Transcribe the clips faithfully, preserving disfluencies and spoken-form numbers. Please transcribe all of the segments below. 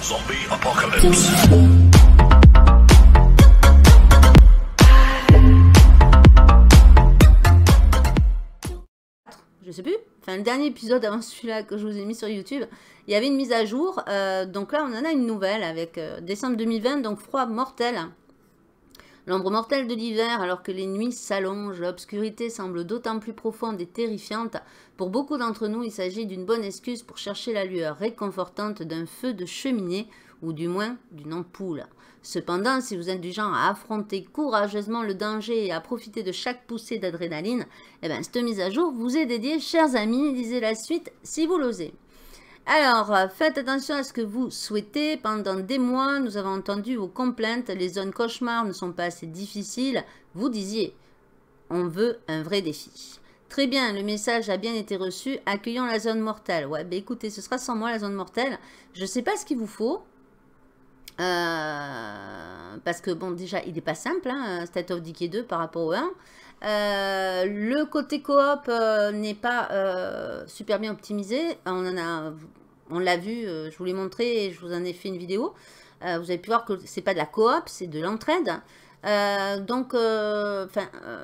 Zombie Apocalypse. Je sais plus, enfin le dernier épisode avant celui-là que je vous ai mis sur YouTube, il y avait une mise à jour, euh, donc là on en a une nouvelle avec euh, décembre deux mille vingt, donc froid mortel. L'ombre mortelle de l'hiver, alors que les nuits s'allongent, l'obscurité semble d'autant plus profonde et terrifiante. Pour beaucoup d'entre nous, il s'agit d'une bonne excuse pour chercher la lueur réconfortante d'un feu de cheminée, ou du moins d'une ampoule. Cependant, si vous êtes du genre à affronter courageusement le danger et à profiter de chaque poussée d'adrénaline, eh bien, cette mise à jour vous est dédiée, chers amis. Lisez la suite si vous l'osez. Alors, faites attention à ce que vous souhaitez. Pendant des mois, nous avons entendu vos complaintes. Les zones cauchemars ne sont pas assez difficiles. Vous disiez, on veut un vrai défi. Très bien, le message a bien été reçu. Accueillons la zone mortelle. Ouais, ben écoutez, ce sera sans moi la zone mortelle. Je ne sais pas ce qu'il vous faut. Euh, parce que, bon, déjà, il n'est pas simple, hein, State of Decay deux par rapport au un. Euh, le côté coop euh, n'est pas euh, super bien optimisé. On en a, on l'a vu, euh, je vous l'ai montré et je vous en ai fait une vidéo. Euh, vous avez pu voir que c'est pas de la coop, c'est de l'entraide. Euh, donc, enfin, euh, euh,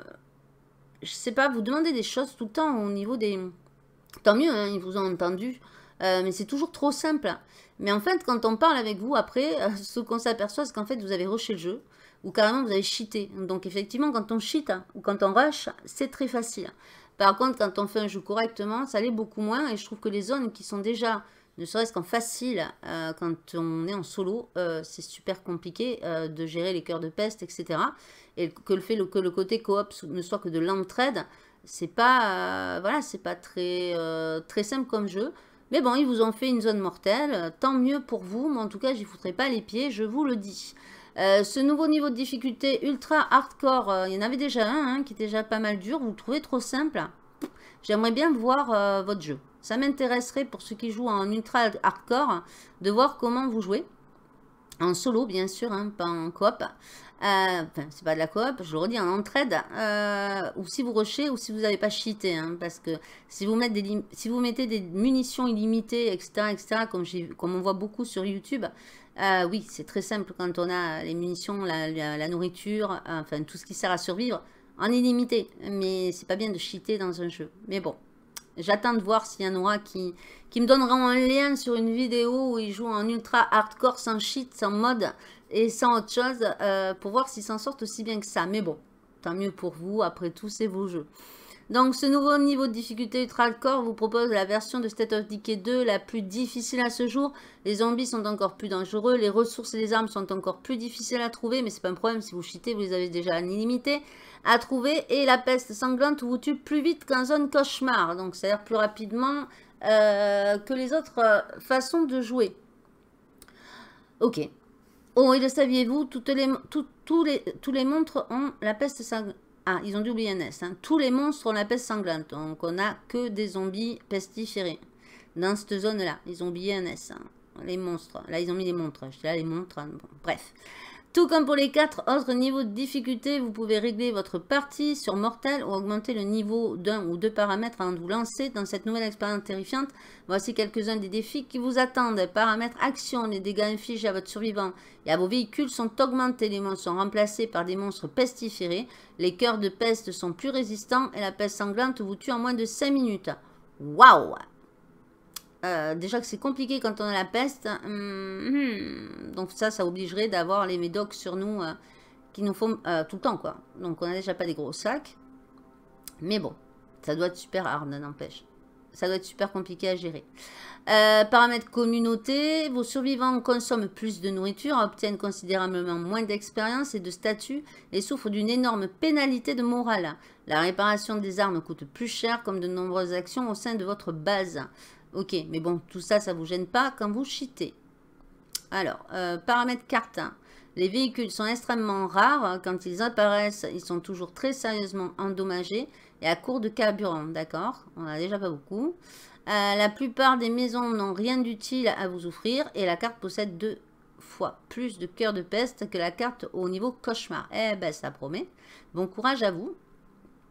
je sais pas, vous demandez des choses tout le temps au niveau des. Tant mieux, hein, ils vous ont entendu, euh, mais c'est toujours trop simple. Mais en fait, quand on parle avec vous après, euh, ce qu'on s'aperçoit, c'est qu'en fait, vous avez rushé le jeu. Ou carrément vous avez cheaté. Donc effectivement, quand on cheat ou quand on rush, c'est très facile. Par contre, quand on fait un jeu correctement, ça l'est beaucoup moins. Et je trouve que les zones qui sont déjà, ne serait-ce qu'en facile, euh, quand on est en solo, euh, c'est super compliqué euh, de gérer les cœurs de peste, et cetera. Et que le fait que le côté coop ne soit que de l'entraide, c'est pas, euh, voilà, c'est pas très, euh, très simple comme jeu. Mais bon, ils vous ont fait une zone mortelle, tant mieux pour vous. Mais en tout cas, j'y foutrai pas les pieds, je vous le dis. Euh, ce nouveau niveau de difficulté ultra hardcore, euh, il y en avait déjà un hein, qui était déjà pas mal dur. Vous le trouvez trop simple? J'aimerais bien voir euh, votre jeu. Ça m'intéresserait pour ceux qui jouent en ultra hardcore de voir comment vous jouez. En solo, bien sûr, hein, pas en coop. Euh, enfin, c'est pas de la coop, je le redis, en entraide. Euh, ou si vous rushez ou si vous n'avez pas cheaté. Hein, parce que si vous, mettez des, si vous mettez des munitions illimitées, et cetera, et cetera, comme, comme on voit beaucoup sur YouTube, euh, oui, c'est très simple quand on a les munitions, la, la, la nourriture, enfin tout ce qui sert à survivre en illimité. Mais c'est pas bien de cheater dans un jeu. Mais bon. J'attends de voir s'il y en aura qui, qui me donneront un lien sur une vidéo où ils jouent en ultra hardcore, sans cheat, sans mode et sans autre chose, euh, pour voir s'ils s'en sortent aussi bien que ça. Mais bon, tant mieux pour vous, après tout, c'est vos jeux. Donc, ce nouveau niveau de difficulté ultra hardcore vous propose la version de State of Decay deux la plus difficile à ce jour. Les zombies sont encore plus dangereux, les ressources et les armes sont encore plus difficiles à trouver, mais c'est pas un problème, si vous cheatez, vous les avez déjà en illimité à trouver. Et la peste sanglante vous tue plus vite qu'en zone cauchemar, donc c'est-à-dire plus rapidement euh, que les autres euh, façons de jouer. Ok. Oh, et le saviez-vous, toutes les, tout, tous, les, tous les monstres ont la peste sanglante. Ah, ils ont dû oublier un S. Hein. Tous les monstres ont la peste sanglante. Donc, on n'a que des zombies pestiférés. Dans cette zone-là, ils ont oublié un S. Hein. Les monstres. Là, ils ont mis les montres. Je dis là, les montres. Hein. Bon, bref. Tout comme pour les quatre autres niveaux de difficulté, vous pouvez régler votre partie sur mortel ou augmenter le niveau d'un ou deux paramètres avant de vous lancer dans cette nouvelle expérience terrifiante. Voici quelques-uns des défis qui vous attendent. Paramètres action, les dégâts infligés à votre survivant et à vos véhicules sont augmentés. Les monstres sont remplacés par des monstres pestiférés. Les cœurs de peste sont plus résistants et la peste sanglante vous tue en moins de cinq minutes. Waouh! Euh, déjà que c'est compliqué quand on a la peste. Hum, hum. Donc ça, ça obligerait d'avoir les médocs sur nous euh, qui nous font euh, tout le temps, quoi. Donc on n'a déjà pas des gros sacs. Mais bon, ça doit être super hard, n'empêche. Ça doit être super compliqué à gérer. Euh, paramètres communauté. Vos survivants consomment plus de nourriture, obtiennent considérablement moins d'expérience et de statut et souffrent d'une énorme pénalité de morale. La réparation des armes coûte plus cher, comme de nombreuses actions au sein de votre base. Ok, mais bon, tout ça, ça ne vous gêne pas quand vous cheatez. Alors, euh, paramètres carte. Les véhicules sont extrêmement rares. Quand ils apparaissent, ils sont toujours très sérieusement endommagés et à court de carburant. D'accord, on n'a déjà pas beaucoup. Euh, la plupart des maisons n'ont rien d'utile à vous offrir et la carte possède deux fois plus de cœurs de peste que la carte au niveau cauchemar. Eh ben, ça promet. Bon courage à vous.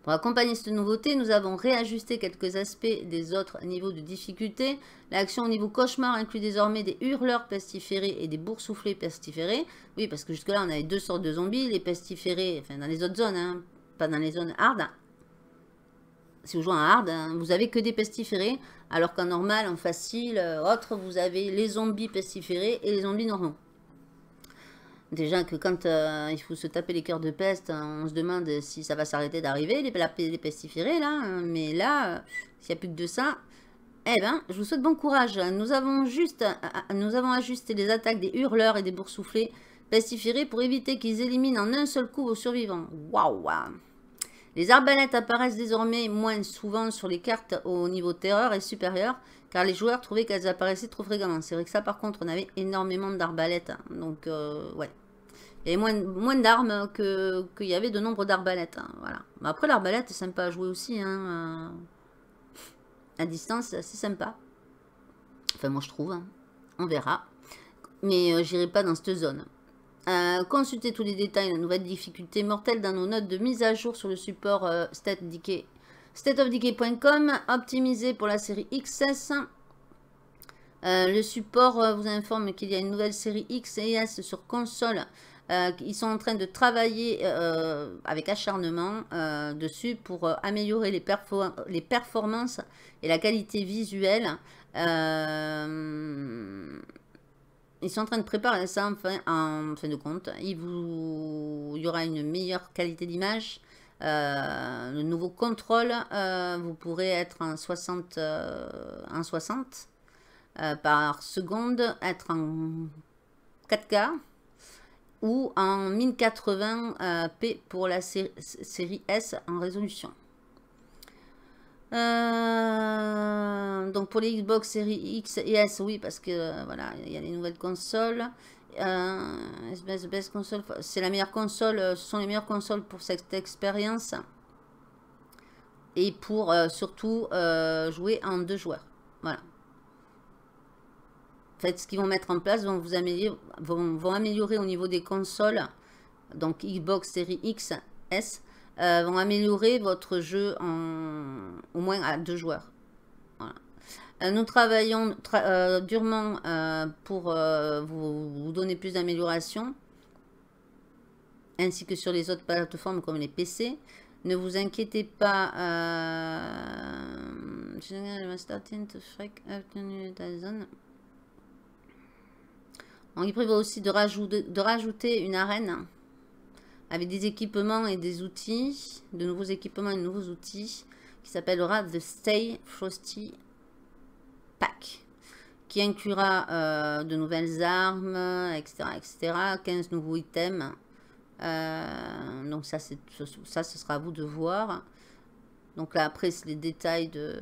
Pour accompagner cette nouveauté, nous avons réajusté quelques aspects des autres niveaux de difficulté. L'action au niveau cauchemar inclut désormais des hurleurs pestiférés et des boursouflés pestiférés. Oui, parce que jusque-là, on avait deux sortes de zombies. Les pestiférés, enfin dans les autres zones, hein, pas dans les zones hard. Si vous jouez en hard, hein, vous avez que des pestiférés. Alors qu'en normal, en facile, euh, autre, vous avez les zombies pestiférés et les zombies normaux. Déjà que quand euh, il faut se taper les cœurs de peste, on se demande si ça va s'arrêter d'arriver, les, les pestiférés là. Hein, mais là, euh, s'il n'y a plus que de ça, eh ben, je vous souhaite bon courage. Nous avons, juste, euh, nous avons ajusté les attaques des hurleurs et des boursouflés pestiférés pour éviter qu'ils éliminent en un seul coup vos survivants. Waouh! Les arbalètes apparaissent désormais moins souvent sur les cartes au niveau terreur et supérieur, car les joueurs trouvaient qu'elles apparaissaient trop fréquemment. C'est vrai que ça, par contre, on avait énormément d'arbalètes. Hein, donc, euh, ouais. Il y avait moins, moins d'armes qu'il que y avait de nombre d'arbalètes. Hein, voilà. Mais après, l'arbalète, c'est sympa à jouer aussi. Hein, à distance, c'est assez sympa. Enfin, moi, je trouve. Hein. On verra. Mais euh, j'irai pas dans cette zone. Euh, consultez tous les détails de la nouvelle difficulté mortelle dans nos notes de mise à jour sur le support euh, state of decay point com. Optimisé pour la série X S. Euh, le support euh, vous informe qu'il y a une nouvelle série X et S sur console. Euh, ils sont en train de travailler euh, avec acharnement euh, dessus pour euh, améliorer les, perfo les performances et la qualité visuelle. Euh, ils sont en train de préparer ça en fin, en fin de compte. Il, vous, il y aura une meilleure qualité d'image. Euh, le nouveau contrôle, euh, vous pourrez être en soixante, euh, en soixante euh, par seconde, être en quatre K. Ou en mille quatre-vingts p pour la série, série S en résolution. Euh, donc pour les Xbox série X et S, oui, parce que euh, voilà, il y a les nouvelles consoles. Euh, best console, c'est la meilleure console, ce sont les meilleures consoles pour cette expérience. Et pour euh, surtout euh, jouer en deux joueurs. Voilà. En fait, ce qu'ils vont mettre en place vont vous améliorer, vont, vont améliorer au niveau des consoles, donc Xbox Series X, S, euh, vont améliorer votre jeu en, au moins à deux joueurs. Voilà. Euh, nous travaillons tra euh, durement euh, pour euh, vous, vous donner plus d'améliorations, ainsi que sur les autres plateformes comme les P C. Ne vous inquiétez pas. Euh, Donc, il prévoit aussi de rajouter, de rajouter une arène avec des équipements et des outils, de nouveaux équipements et de nouveaux outils, qui s'appellera The Stay Frosty Pack, qui inclura euh, de nouvelles armes, et cetera, et cetera, quinze nouveaux items. Euh, donc ça, c'est ça, ce sera à vous de voir. Donc là, après, c'est les détails de...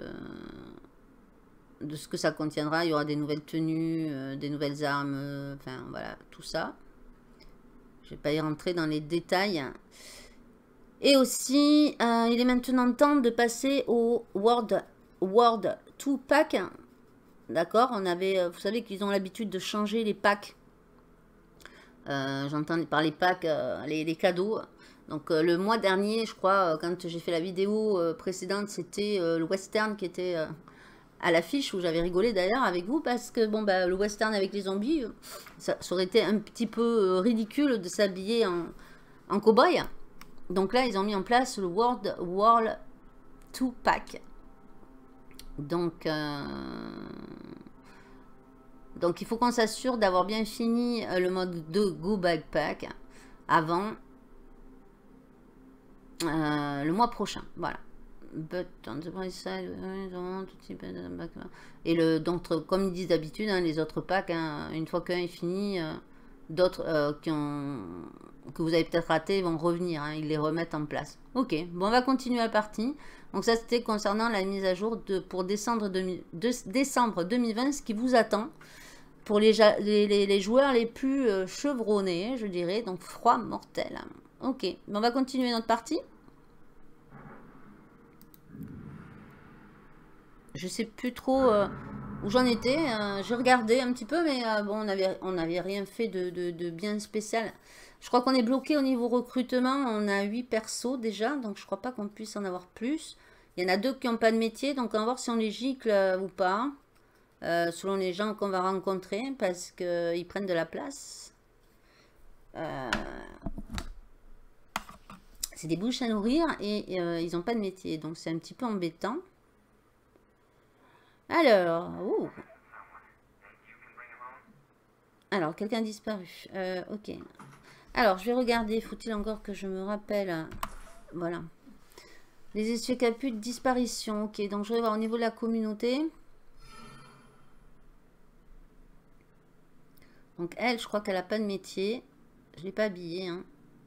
de ce que ça contiendra. Il y aura des nouvelles tenues, euh, des nouvelles armes, euh, enfin voilà, tout ça. Je ne vais pas y rentrer dans les détails. Et aussi, euh, il est maintenant temps de passer au World, World deux Pack. D'accord, on avait, vous savez qu'ils ont l'habitude de changer les packs. Euh, J'entends par les packs, euh, les, les cadeaux. Donc euh, le mois dernier, je crois, euh, quand j'ai fait la vidéo euh, précédente, c'était euh, le western qui était... Euh, à l'affiche, où j'avais rigolé d'ailleurs avec vous, parce que bon bah le western avec les zombies, ça, ça aurait été un petit peu ridicule de s'habiller en, en cow-boy. Donc là, ils ont mis en place le World World deux Pack. Donc, euh, donc il faut qu'on s'assure d'avoir bien fini le mode de Go Backpack avant euh, le mois prochain. Voilà. But on the bright side, et le, donc, comme ils disent d'habitude, hein, les autres packs, hein, une fois qu'un est fini, euh, d'autres euh, qui ont que vous avez peut-être raté vont revenir, hein, ils les remettent en place. Ok, bon, on va continuer la partie. Donc ça, c'était concernant la mise à jour de, pour décembre, deux mille, de, décembre deux mille vingt, ce qui vous attend pour les, les, les, les joueurs les plus euh, chevronnés, je dirais, donc froid mortel. Ok, bon, on va continuer notre partie. Je sais plus trop euh, où j'en étais. Euh, je regardais un petit peu, mais euh, bon, on avait, on n'avait rien fait de, de, de bien spécial Je crois qu'on est bloqué au niveau recrutement. On a huit persos déjà, donc je crois pas qu'on puisse en avoir plus. Il y en a deux qui n'ont pas de métier, donc on va voir si on les gicle euh, ou pas. Euh, selon les gens qu'on va rencontrer, parce qu'ils prennent de la place. Euh, c'est des bouches à nourrir et euh, ils n'ont pas de métier, donc c'est un petit peu embêtant. Alors, ouh. Alors, quelqu'un a disparu. Euh, ok. Alors, je vais regarder. Faut-il encore que je me rappelle? Voilà. Les essuie capus de disparition. Ok, donc je vais voir au niveau de la communauté. Donc, elle, je crois qu'elle n'a pas de métier. Je ne l'ai pas habillée. Hein.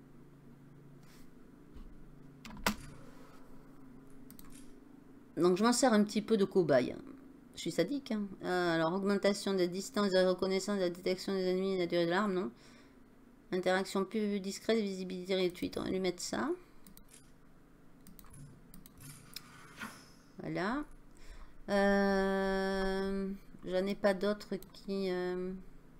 Donc, je m'en sers un petit peu de cobaye. Je suis sadique. Hein. Euh, alors, augmentation de la distance, de la reconnaissance, de la détection des ennemis, de la durée de l'arme, non. Interaction plus discrète, visibilité réduite. On va lui mettre ça. Voilà. Euh, J'en ai pas d'autres qui... Euh...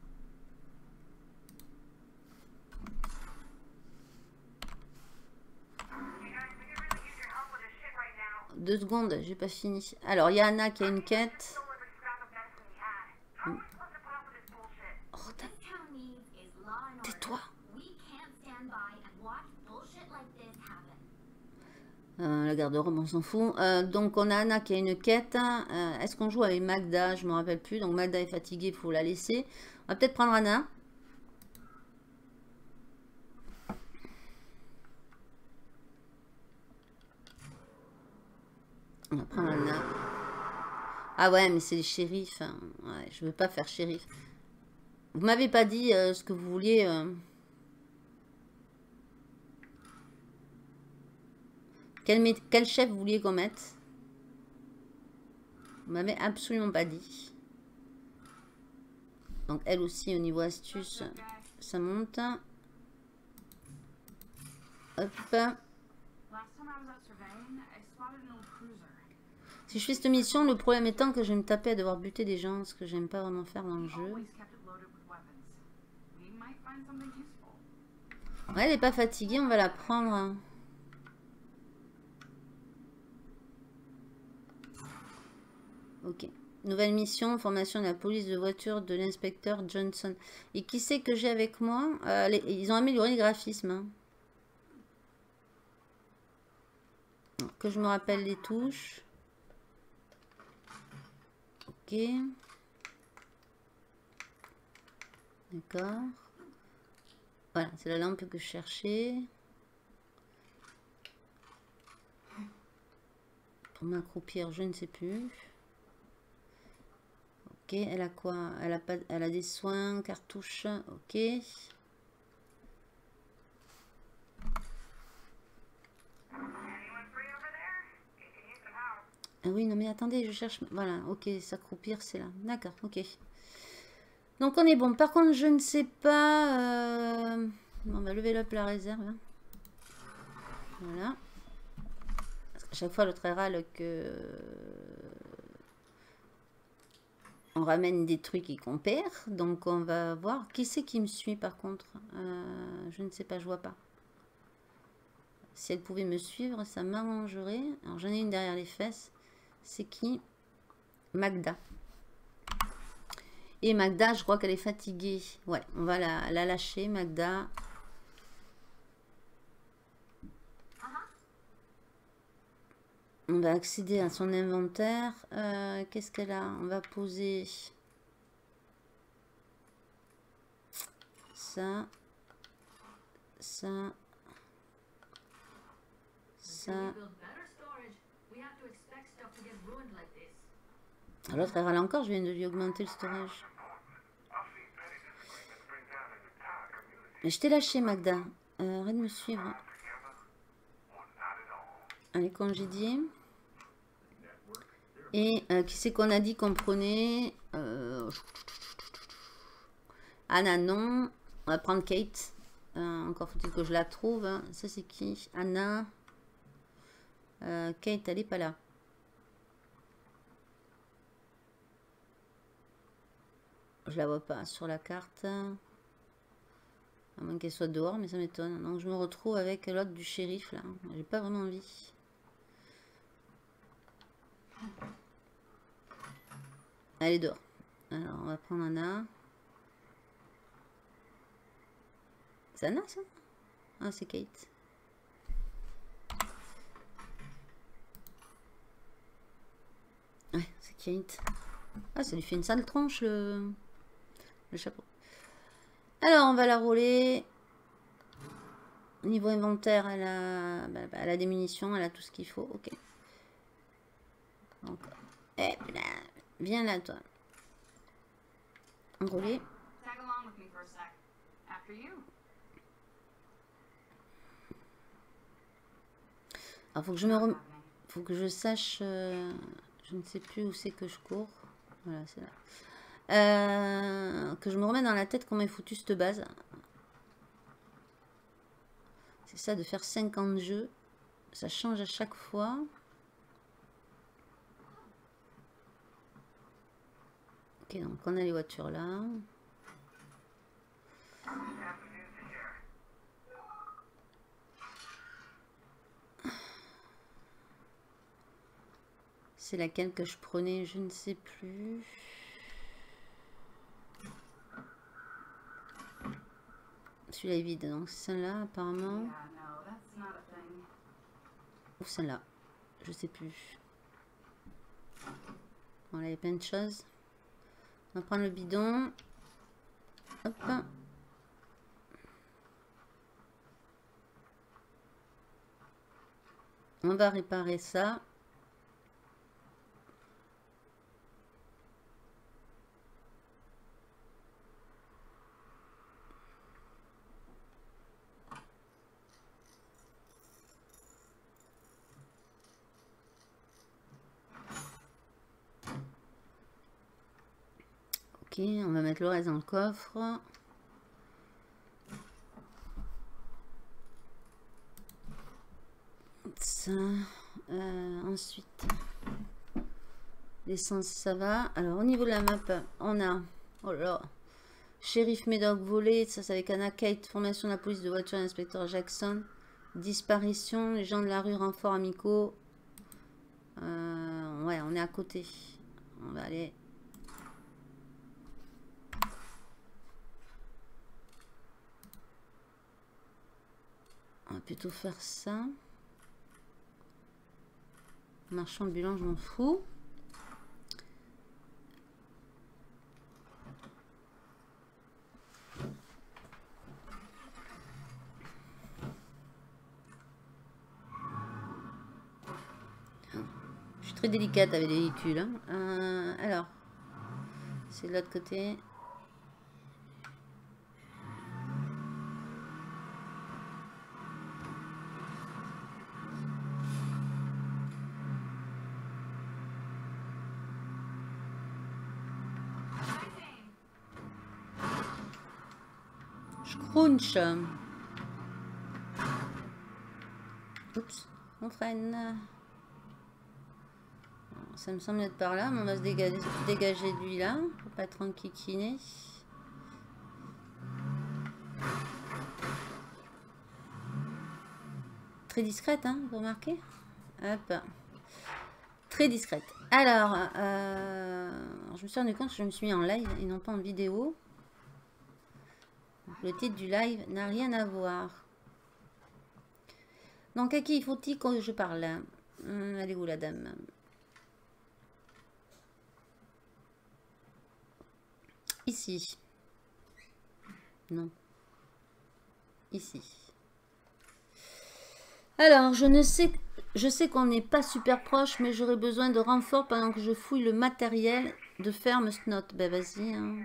Deux secondes, j'ai pas fini. Alors, il y a Anna qui a une quête. Oh, tais-toi. Euh, la garde-robe, on s'en fout. Euh, donc, on a Anna qui a une quête. Euh, Est-ce qu'on joue avec Magda? Je me rappelle plus. Donc, Magda est fatiguée, il faut la laisser. On va peut-être prendre Anna. On va prendre Anna. Ah ouais, mais c'est les shérifs. Hein. Ouais, je veux pas faire shérif. Vous m'avez pas dit euh, ce que vous vouliez. Euh... Quel, quel chef vous vouliez qu'on mette? Vous m'avez absolument pas dit. Donc elle aussi au niveau astuce, ça monte. Hop. Si je fais cette mission, le problème étant que je vais me taper à devoir buter des gens, ce que j'aime pas vraiment faire dans le jeu. Ouais, elle n'est pas fatiguée, on va la prendre. Ok. Nouvelle mission, formation de la police de voiture de l'inspecteur Johnson. Et qui c'est que j'ai avec moi? euh, les, Ils ont amélioré le graphisme. Hein. Que je me rappelle les touches. Ok. D'accord. Voilà, c'est la lampe que je cherchais. Pour m'accroupir, je ne sais plus. Ok, elle a quoi? Elle a, pas, elle a des soins, cartouches. Ok. Ah oui, non mais attendez, je cherche... Voilà, ok, s'accroupir, c'est là. D'accord, ok. Donc on est bon. Par contre, je ne sais pas... Euh... On va lever up la réserve. Hein. Voilà. Parce qu'à chaque fois, le très râle que... On ramène des trucs et qu'on perd. Donc on va voir. Qui c'est qui me suit par contre? euh, Je ne sais pas, je vois pas. Si elle pouvait me suivre, ça m'arrangerait. Alors j'en ai une derrière les fesses. C'est qui? Magda. Et Magda, je crois qu'elle est fatiguée. Ouais, on va la, la lâcher, Magda. On va accéder à son inventaire. Euh, Qu'est-ce qu'elle a? On va poser ça, ça, ça. L'autre, elle râle encore. Je viens de lui augmenter le storage. Mais je t'ai lâché, Magda. Euh, arrête de me suivre. Allez, congédier. Et euh, qui c'est qu'on a dit qu'on prenait? euh... Anna, non. On va prendre Kate. Euh, encore faut-il que je la trouve. Ça, c'est qui? Anna. Euh, Kate, elle n'est pas là. Je la vois pas sur la carte. À moins qu'elle soit dehors, mais ça m'étonne. Donc je me retrouve avec l'autre du shérif, là. J'ai pas vraiment envie. Elle est dehors. Alors, on va prendre Anna. C'est Anna, ça? Ah, c'est Kate. Ouais, c'est Kate. Ah, ça lui fait une sale tronche, le, le chapeau. Alors, on va la rouler. Niveau inventaire, elle a, bah, bah, elle a des munitions, elle a tout ce qu'il faut. Ok. Donc, eh, là, viens là, toi. Rouler. Alors, faut que je me rem... faut que je sache. Euh... Je ne sais plus où c'est que je cours. Voilà, c'est là. Euh... Que je me remette dans la tête comment est foutue cette base. C'est ça de faire cinquante jeux. Ça change à chaque fois. Ok, donc on a les voitures là. C'est laquelle que je prenais, je ne sais plus. Celui-là est vide, donc c'est celle-là apparemment. Ou celle-là, je sais plus. Bon, là il y a plein de choses. On va prendre le bidon. Hop. On va réparer ça. Ok, on va mettre le reste dans le coffre. Ça. Euh, ensuite, l'essence, ça va. Alors, au niveau de la map, on a... Oh là là. Shérif Médoc volé. Ça, c'est avec Anna Kate. Formation de la police de voiture, inspecteur Jackson. Disparition. Les gens de la rue, renfort amicaux. Euh, ouais, on est à côté. On va aller... On va plutôt faire ça. Marchand ambulant, je m'en fous. Je suis très délicate avec les véhicules. Hein. Euh, alors, c'est de l'autre côté. Crunch. Oups, on freine. Ça me semble être par là, mais on va se dégager, dégager de lui là. Faut pas être enquiquiné. Très discrète, hein, vous remarquez? Hop. Très discrète. Alors, euh, je me suis rendu compte que je me suis mis en live et non pas en vidéo. Donc, le titre du live n'a rien à voir. Donc, à qui faut-il que je parle? hum, Elle est où la dame? Ici. Non. Ici. Alors, je ne sais... Je sais qu'on n'est pas super proche, mais j'aurais besoin de renfort pendant que je fouille le matériel de ferme Snot. Ben, vas-y, hein.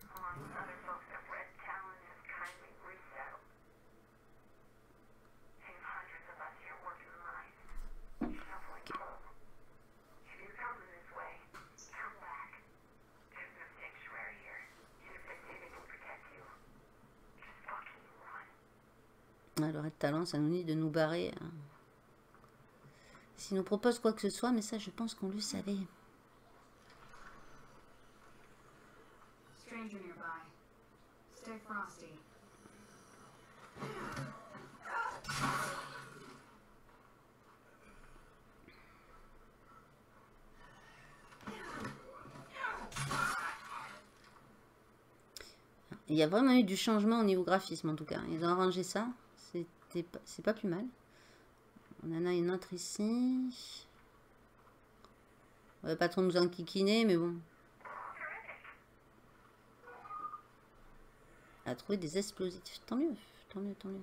Alors, de talent, ça nous dit de nous barrer. Hein. S'il nous propose quoi que ce soit, mais ça, je pense qu'on le savait. Il y a vraiment eu du changement au niveau graphisme en tout cas. Ils ont arrangé ça. C'est pas plus mal. On en a une autre ici. On va pas trop nous enquiquiner, mais bon. À trouver des explosifs. Tant mieux, tant mieux, tant mieux.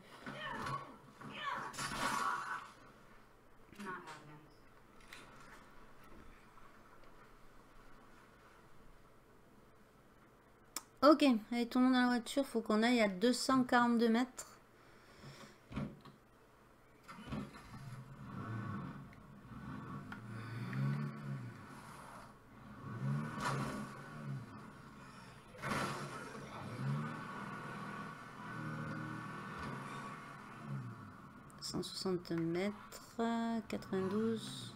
Ok, allez, tout le monde dans la voiture. Faut qu'on aille à deux cent quarante-deux mètres. cent soixante mètres, quatre-vingt-douze.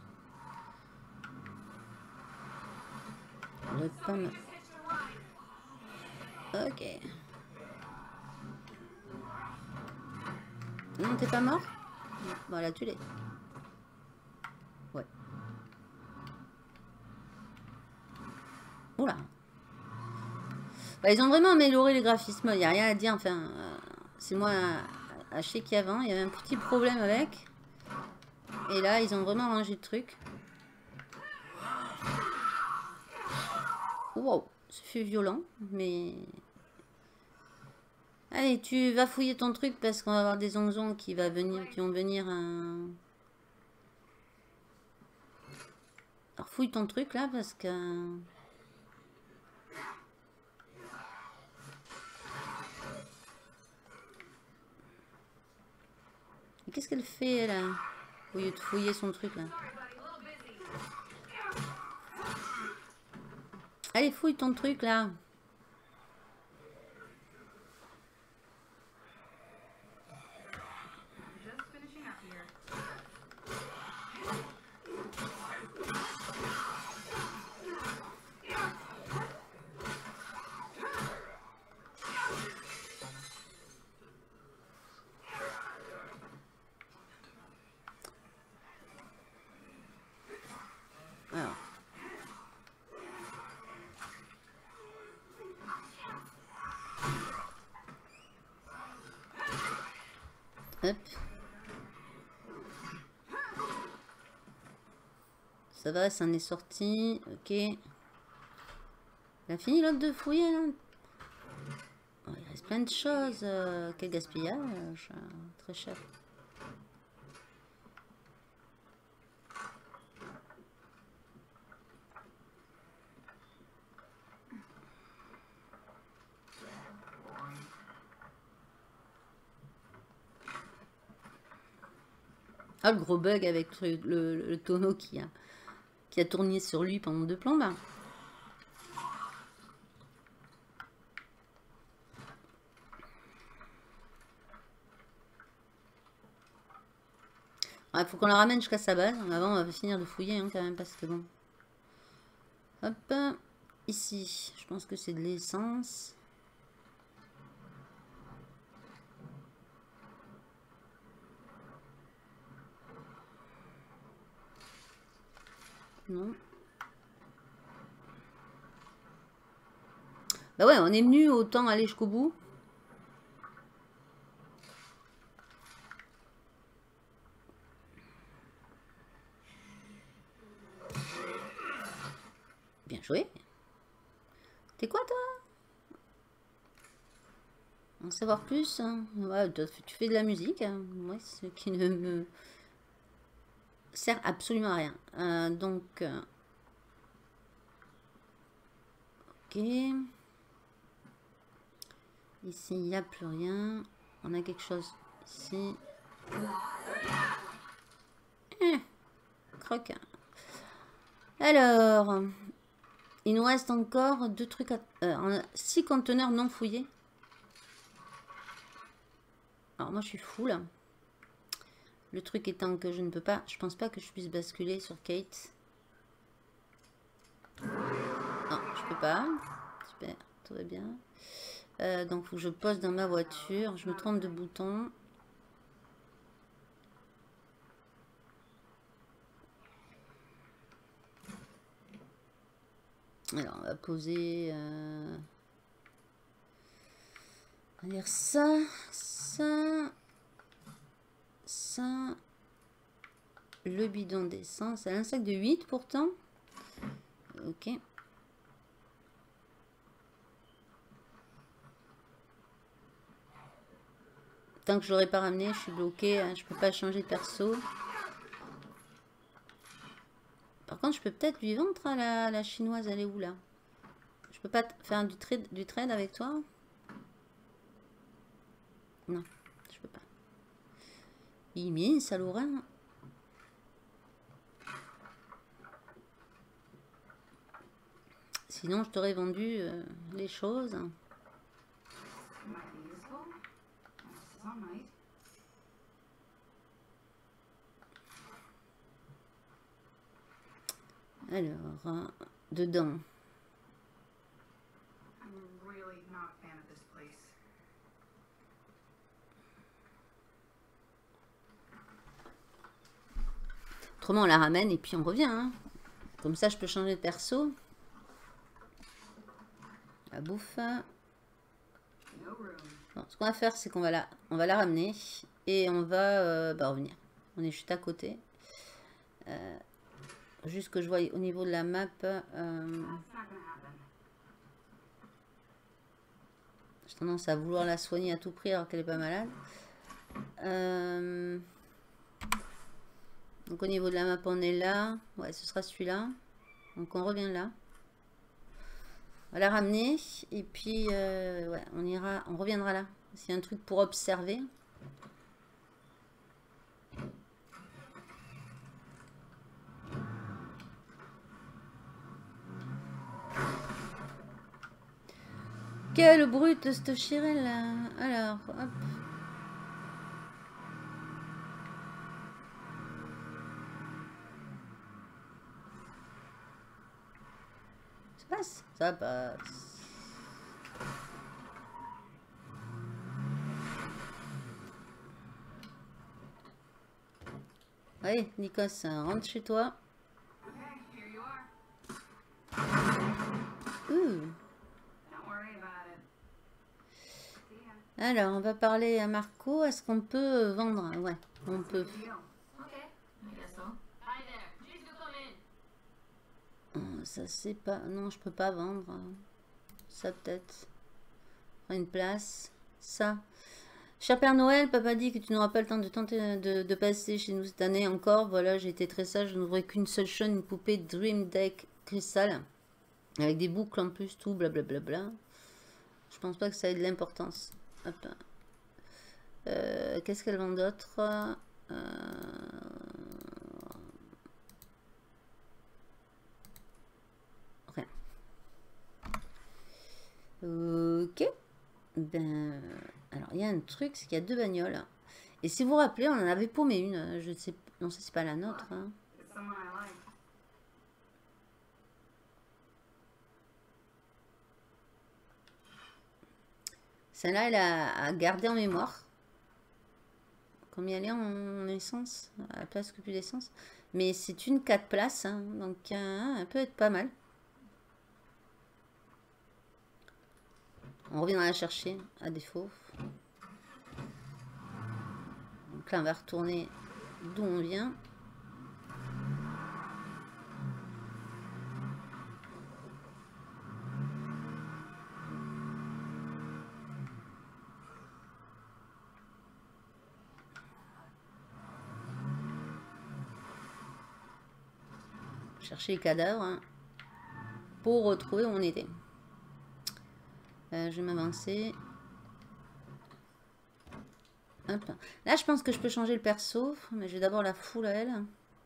Le pomme. Ok. Non, t'es pas mort? Voilà, tu l'es. Ouais. Oula. Bah, ils ont vraiment amélioré les graphismes. Il n'y a rien à dire. Enfin, euh, c'est moi à, à chier qu'avant. Il y avait un petit problème avec. Et là, ils ont vraiment rangé le truc. Wow. Ça fait violent. Mais... Allez, tu vas fouiller ton truc parce qu'on va avoir des onzons qui, va venir, qui vont venir... Euh... Alors, fouille ton truc là parce que... Qu'est-ce qu'elle fait là? Au lieu de fouiller son truc là. Allez, fouille ton truc là. Alors. Hop. Ça va, ça en est sorti. Ok. Il a fini l'autre de fouiller là. Oh, il reste plein de choses. Euh, quel gaspillage. Très cher. Ah, le gros bug avec le, le, le tonneau qui a, qui a tourné sur lui pendant deux plombes. Il faut qu'on la ramène jusqu'à sa base. Avant, on va finir de fouiller hein, quand même parce que bon. Hop. Ici, je pense que c'est de l'essence. Non. Bah ouais, on est venu, autant aller jusqu'au bout. Bien joué. T'es quoi toi? En savoir plus hein. Ouais, tu fais de la musique. Hein. Ouais, ce qui ne me sert absolument à rien. Euh, donc... Euh... Ok. Ici, il n'y a plus rien. On a quelque chose ici. Eh, croque. Alors, il nous reste encore deux trucs. À, euh, six conteneurs non fouillés. Alors, moi, je suis fou là. Le truc étant que je ne peux pas. Je pense pas que je puisse basculer sur Kate. Non, je peux pas. Super, tout va bien. Euh, donc, il faut que je pose dans ma voiture. Je me trompe de bouton. Alors, on va poser... Euh... On va dire ça, ça, ça... Le bidon d'essence. C'est un sac de huit pourtant. Ok. Tant que je l'aurais pas ramené, je suis bloquée. Hein, je peux pas changer de perso. Par contre, je peux peut-être lui vendre à la, la chinoise. Elle est où là? Je peux pas faire du trade, du trade avec toi? Non, je peux pas. Il met ça Laurent. Sinon, je t'aurais vendu euh, les choses. Alors, euh, dedans. Autrement, on la ramène et puis on revient. Hein. Comme ça, je peux changer de perso. La bouffe. Bon, ce qu'on va faire, c'est qu'on va la, on va la ramener et on va euh, bah, revenir. On est juste à côté. Euh, juste que je vois au niveau de la map. Euh, J'ai tendance à vouloir la soigner à tout prix alors qu'elle est pas malade. Euh, donc au niveau de la map, on est là. Ouais, ce sera celui-là. Donc on revient là. On va la ramener et puis euh, ouais, on ira, on reviendra là. S'il y a un truc pour observer. Quelle brute cette chirelle là. Alors, hop. Ça passe, ça passe. Allez, Nikos, rentre chez toi. Ouh. Alors, on va parler à Marco. Est-ce qu'on peut vendre? Ouais, on peut. Ça, c'est pas... Non, je peux pas vendre. Ça, peut-être. Une place. Ça. Cher Père Noël, papa dit que tu n'auras pas le temps de tenter de, de passer chez nous cette année encore. Voilà, j'ai été très sage. Je n'ouvrais qu'une seule chaîne, une poupée Dream Deck Crystal. Avec des boucles en plus, tout, blablabla. Bla, bla, bla. Je pense pas que ça ait de l'importance. Euh, Qu'est-ce qu'elle vend d'autre? euh... Rien. Ok. Ben, alors, il y a un truc, c'est qu'il y a deux bagnoles. Et si vous vous rappelez, on en avait paumé une. Je sais, non, ça c'est pas la nôtre. Hein. Celle-là, elle a à garder en mémoire. Combien elle est en essence? À la place que plus d'essence. Mais c'est une quatre places. Hein, donc, euh, elle peut être pas mal. On reviendra la chercher, à défaut. Donc là, on va retourner d'où on vient. Chercher les cadavres hein, pour retrouver où on était. Euh, je vais m'avancer. Hop. Là, je pense que je peux changer le perso, mais je vais d'abord la foule à elle.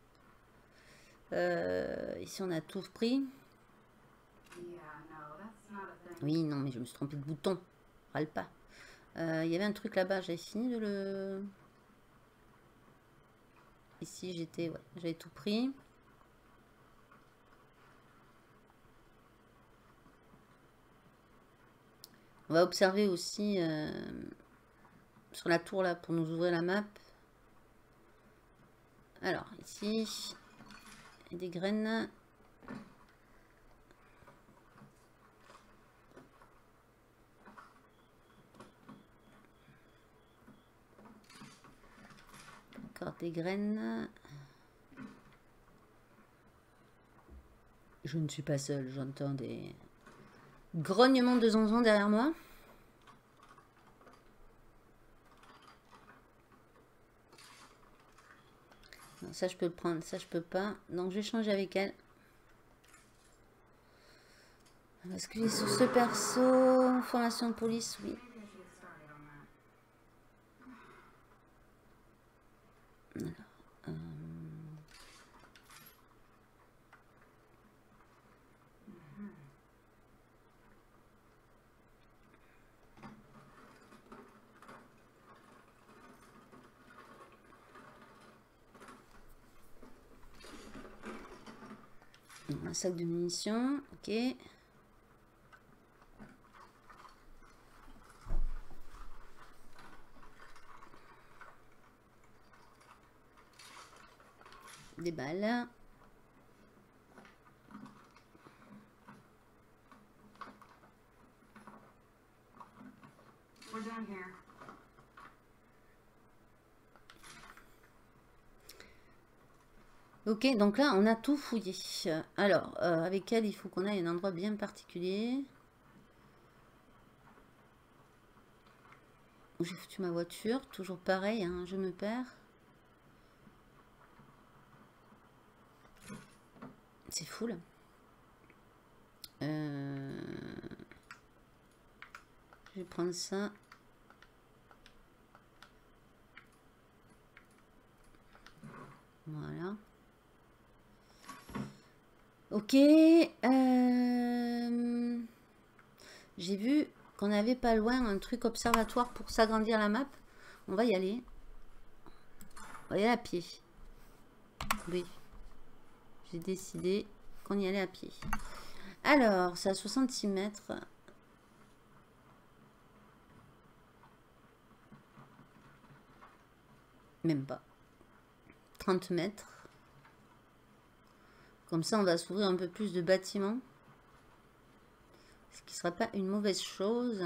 Euh, ici, on a tout pris. Oui, non, mais je me suis trompée de bouton. Râle pas. Euh, il y avait un truc là-bas, j'avais fini de le... Ici, j'étais... Ouais, j'avais tout pris. On va observer aussi euh, sur la tour là pour nous ouvrir la map. Alors ici, il y a des graines. Encore des graines. Je ne suis pas seule, j'entends des grognements de zonzon derrière moi. Non, ça je peux le prendre, ça je peux pas. Donc je vais changer avec elle. Est-ce que j'ai sur ce perso formation de police? Oui. Alors, euh... un sac de munitions, ok. Des balles. Ok, donc là, on a tout fouillé. Alors, euh, avec elle, il faut qu'on aille à un endroit bien particulier. Où j'ai foutu ma voiture. Toujours pareil, hein, je me perds. C'est fou, là. Euh... Je vais prendre ça. Voilà. Ok. Euh... J'ai vu qu'on avait pas loin un truc observatoire pour s'agrandir la map. On va y aller. On va y aller à pied. Oui. J'ai décidé qu'on y allait à pied. Alors, c'est à soixante-six mètres. Même pas. trente mètres. Comme ça, on va s'ouvrir un peu plus de bâtiments. Ce qui ne sera pas une mauvaise chose.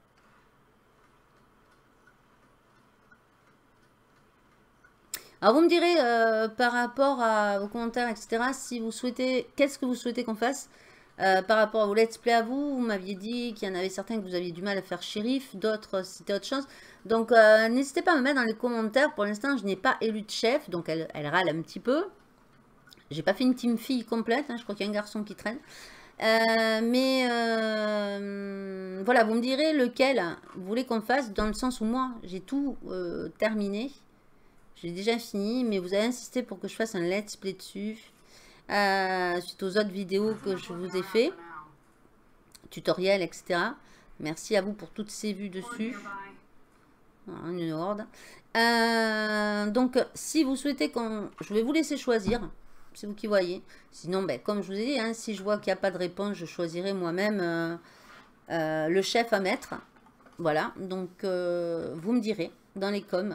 Alors, vous me direz, euh, par rapport à vos commentaires, et cetera, si vous souhaitez, qu'est-ce que vous souhaitez qu'on fasse euh, par rapport à vos let's play à vous. Vous m'aviez dit qu'il y en avait certains que vous aviez du mal à faire shérif, d'autres c'était autre chose. Donc, euh, n'hésitez pas à me mettre dans les commentaires. Pour l'instant, je n'ai pas élu de chef, donc elle, elle râle un petit peu. J'ai pas fait une team fille complète, hein, je crois qu'il y a un garçon qui traîne. Euh, mais euh, voilà, vous me direz lequel vous voulez qu'on fasse, dans le sens où moi, j'ai tout euh, terminé. J'ai déjà fini, mais vous avez insisté pour que je fasse un let's play dessus. Euh, suite aux autres vidéos que je vous ai fait. Tutoriel, et cetera. Merci à vous pour toutes ces vues dessus. Une horde. Euh, donc, si vous souhaitez qu'on... Je vais vous laisser choisir. C'est vous qui voyez. Sinon, ben, comme je vous ai dit, hein, si je vois qu'il n'y a pas de réponse, je choisirai moi-même euh, euh, le chef à mettre. Voilà. Donc, euh, vous me direz dans les coms.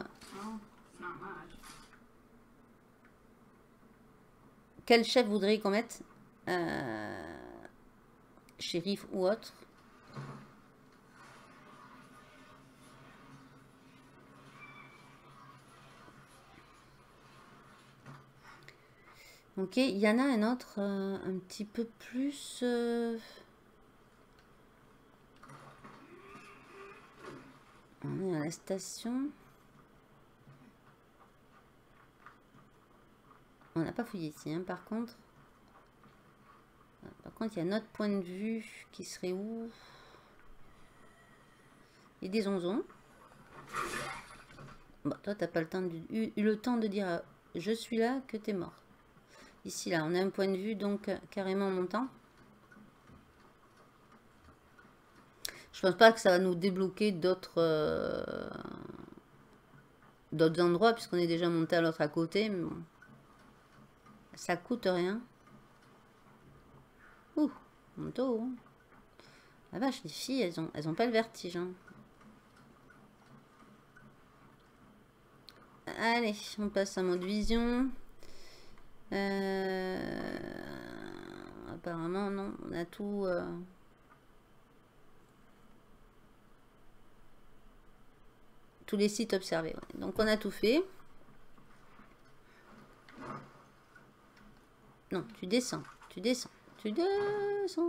Quel chef voudriez qu'on mette euh, shérif ou autre. Ok, il y en a un autre euh, un petit peu plus... Euh... On est à la station. On n'a pas fouillé ici, hein, par contre. Par contre, il y a notre point de vue qui serait où? Il y a des onzons. Bon, toi, t'as pas le temps de, eu, eu le temps de dire euh, je suis là que t'es mort. Ici, là, on a un point de vue, donc euh, carrément montant. Je pense pas que ça va nous débloquer d'autres euh, d'autres endroits, puisqu'on est déjà monté à l'autre à côté. Mais bon. Ça coûte rien. Ouh, manteau. Ah vache, les filles, elles ont, elles ont pas le vertige. Hein. Allez, on passe en mode vision. Euh... Apparemment, non. On a tout... Euh... Tous les sites observés. Ouais. Donc, on a tout fait. Non, tu descends. Tu descends. Tu descends.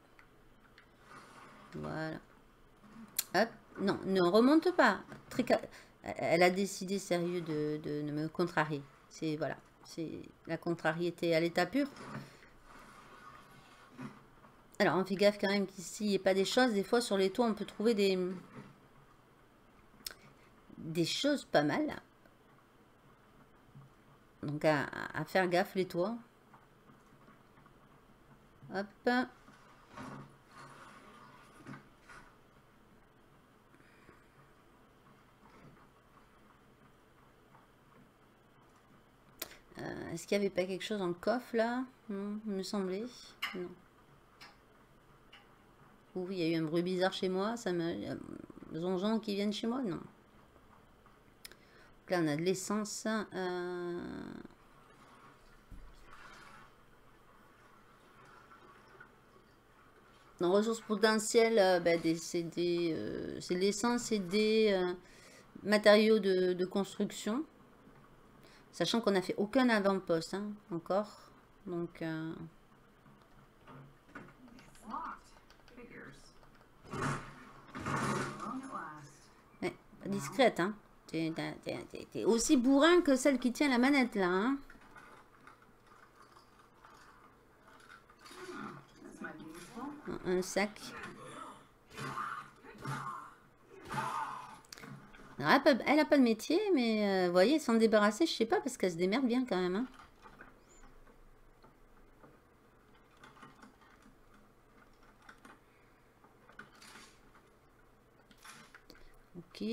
Voilà. Hop. Non, ne remonte pas. Trica... Elle a décidé sérieux de, de, de me contrarier. C'est voilà, c'est la contrariété à l'état pur. Alors on fait gaffe quand même qu'ici il n'y ait pas des choses. Des fois sur les toits on peut trouver des des choses pas mal. Donc à, à faire gaffe les toits. Hop. Euh, Est-ce qu'il n'y avait pas quelque chose dans le coffre là? Non, il me semblait. Non. Oui, il y a eu un bruit bizarre chez moi. Ça me... Zonzon qui viennent chez moi? Non. Donc là, on a de l'essence. Euh... Dans ressources potentielles, euh, bah, c'est des, euh, c'est de l'essence et des euh, matériaux de, de construction. Sachant qu'on n'a fait aucun avant-poste, hein, encore. Donc... Euh... Ouais, discrète, hein. T'es aussi bourrin que celle qui tient la manette, là, hein. Un sac. Alors, elle n'a pas de métier, mais euh, vous voyez, s'en débarrasser, je sais pas, parce qu'elle se démerde bien quand même. Hein. Ok.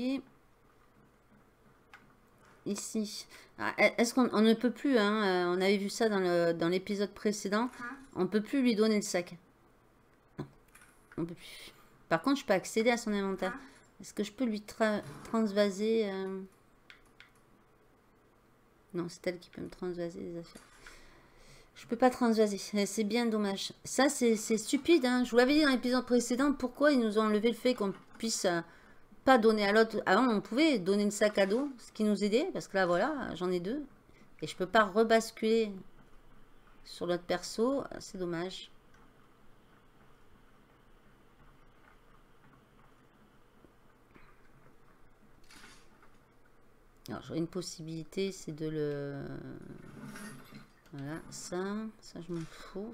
Ici. Est-ce qu'on on ne peut plus, hein, on avait vu ça dans l'épisode dans précédent, on ne peut plus lui donner le sac. Non, on peut plus. Par contre, je peux accéder à son inventaire. Est-ce que je peux lui tra transvaser euh... Non, c'est elle qui peut me transvaser les affaires. Je peux pas transvaser. C'est bien dommage. Ça, c'est stupide. Hein. Je vous l'avais dit dans l'épisode précédent. Pourquoi ils nous ont enlevé le fait qu'on puisse euh, pas donner à l'autre. Avant, on pouvait donner le sac à dos, ce qui nous aidait. Parce que là, voilà, j'en ai deux. Et je peux pas rebasculer sur l'autre perso. C'est dommage. Alors, j'aurais une possibilité, c'est de le... Voilà, ça, ça je m'en fous.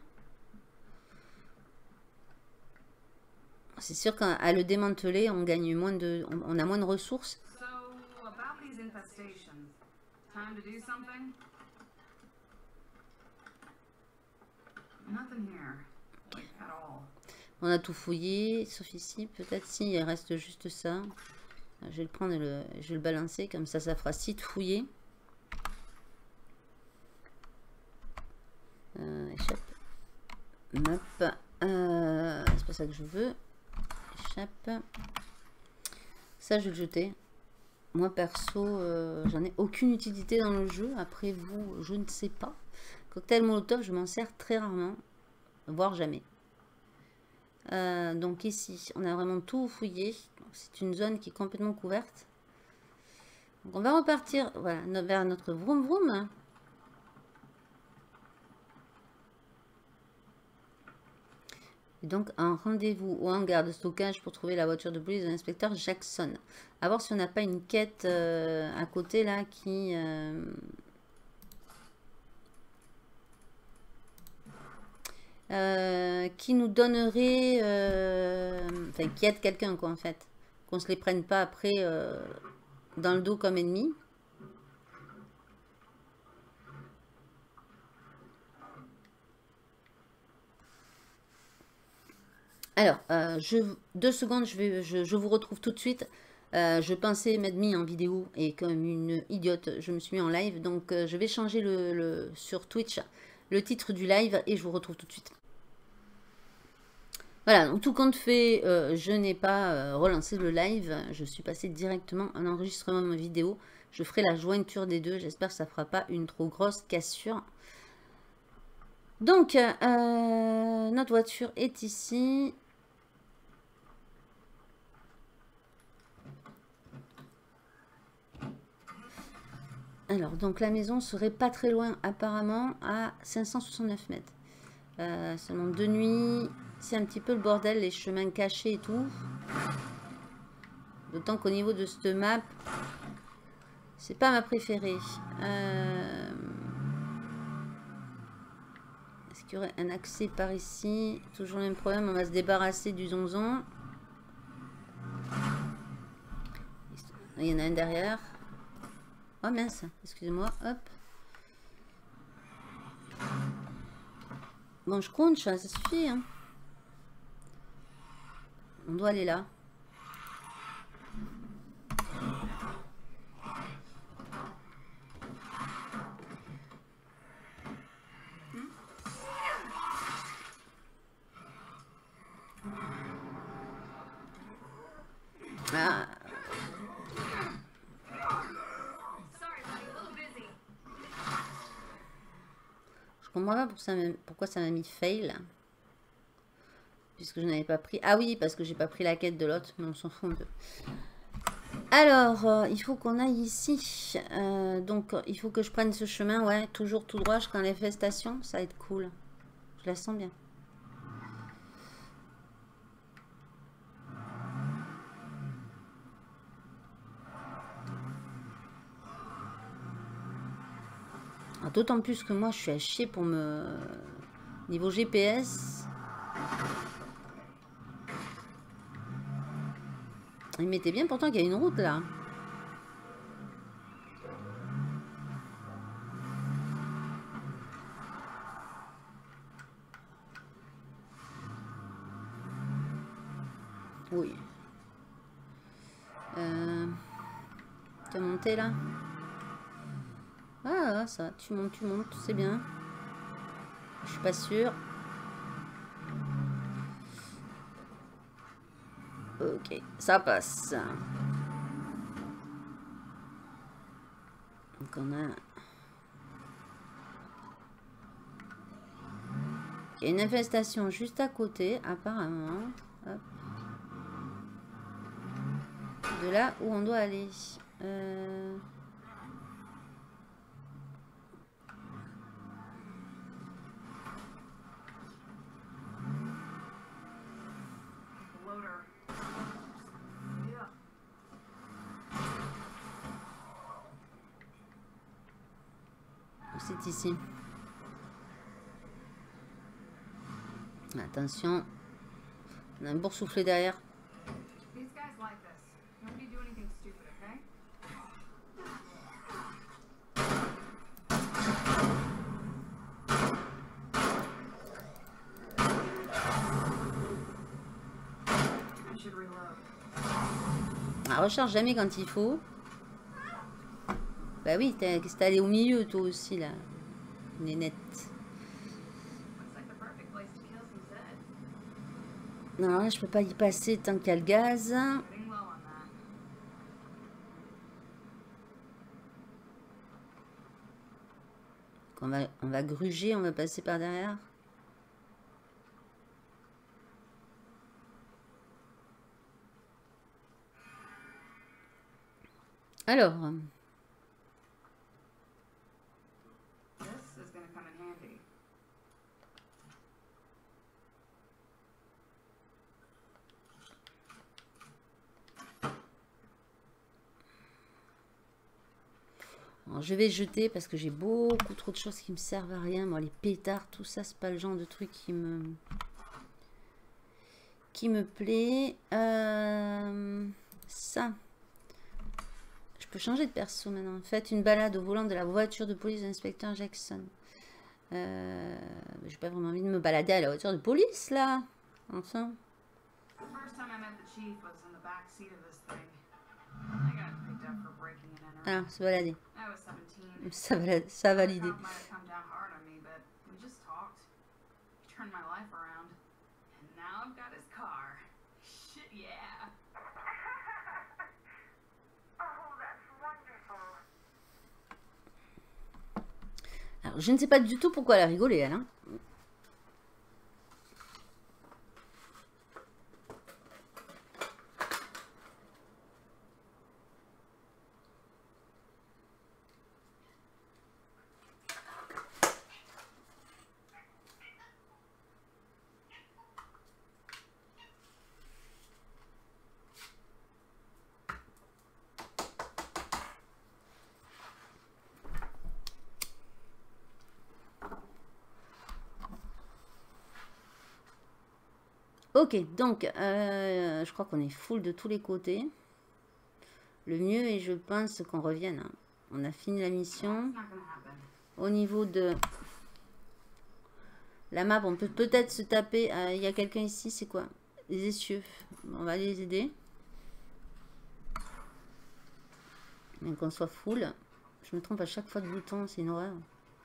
C'est sûr qu'à le démanteler, on gagne moins de... On, on a moins de ressources. On a tout fouillé, sauf ici, peut-être si, il reste juste ça. Je vais le prendre et le, je vais le balancer, comme ça, ça fera site fouillé. Euh, échappe. Map. Euh, c'est pas ça que je veux. Échappe. Ça, je vais le jeter. Moi, perso, euh, j'en ai aucune utilité dans le jeu. Après, vous, je ne sais pas. Cocktail Molotov, je m'en sers très rarement. Voire jamais. Euh, donc ici, on a vraiment tout fouillé. C'est une zone qui est complètement couverte. Donc on va repartir voilà, vers notre vroom vroom. Et donc un rendez-vous au hangar de stockage pour trouver la voiture de police de l'inspecteur Jackson. À voir si on n'a pas une quête euh, à côté là qui... Euh, Euh, qui nous donnerait, euh, enfin qui aide quelqu'un quoi en fait, qu'on se les prenne pas après euh, dans le dos comme ennemi. Alors, euh, je, deux secondes, je, vais, je, je vous retrouve tout de suite. Euh, je pensais m'être mis en vidéo et comme une idiote, je me suis mis en live. Donc, euh, je vais changer le, le, sur Twitch le titre du live et je vous retrouve tout de suite. Voilà, donc tout compte fait, euh, je n'ai pas euh, relancé le live. Je suis passée directement en enregistrement de ma vidéo. Je ferai la jointure des deux. J'espère que ça ne fera pas une trop grosse cassure. Donc, euh, notre voiture est ici. Alors, donc la maison serait pas très loin apparemment, à cinq cent soixante-neuf mètres. Euh, seulement de nuit, c'est un petit peu le bordel, les chemins cachés et tout. D'autant qu'au niveau de cette map, c'est pas ma préférée. Euh... Est-ce qu'il y aurait un accès par ici? Toujours le même problème, on va se débarrasser du zonzon. Il y en a un derrière. Oh mince, excusez-moi, hop. Bon, je compte, ça suffit. Hein. On doit aller là. Ah. Je comprends pas pourquoi ça m'a mis fail. Puisque je n'avais pas pris... Ah oui, parce que j'ai pas pris la quête de l'autre, mais on s'en fout un peu. Alors, euh, il faut qu'on aille ici. Euh, donc, il faut que je prenne ce chemin, ouais, toujours tout droit jusqu'à l'infestation. Ça va être cool. Je la sens bien. D'autant plus que moi, je suis à chier pour me... Niveau G P S... Il mettait bien pourtant qu'il y a une route là. Oui. Euh... T'as monté là? Ah, ça, tu montes, tu montes, c'est bien. Je suis pas sûre. Ok, ça passe. Donc on a... Il y a une infestation juste à côté, apparemment. Hop. De là où on doit aller. Euh... C'est ici. Attention. On a un boursouflé derrière. Ah, recharge jamais quand il faut. Bah oui, t'es allé au milieu toi aussi là. Nénette. Non, là, je peux pas y passer tant qu'il y a le gaz. On va, on va gruger, on va passer par derrière. Alors. Alors, je vais jeter parce que j'ai beaucoup trop de choses qui me servent à rien. Moi, les pétards, tout ça, c'est pas le genre de truc qui me qui me plaît. Euh, ça. Je peux changer de perso maintenant. Faites une balade au volant de la voiture de police de l'inspecteur Jackson. Euh, j'ai pas vraiment envie de me balader à la voiture de police là. Enfin. Ah, se balader. Ça va, ça a validé. Alors, je ne sais pas du tout pourquoi elle a rigolé, elle. Hein. Ok, donc, euh, je crois qu'on est full de tous les côtés. Le mieux est, je pense, qu'on revienne. Hein. On a fini la mission. Au niveau de la map, on peut peut-être se taper. Il euh, y a quelqu'un ici, c'est quoi? Les essieux. On va aller les aider. Bien qu'on soit full. Je me trompe à chaque fois de bouton, c'est une horreur.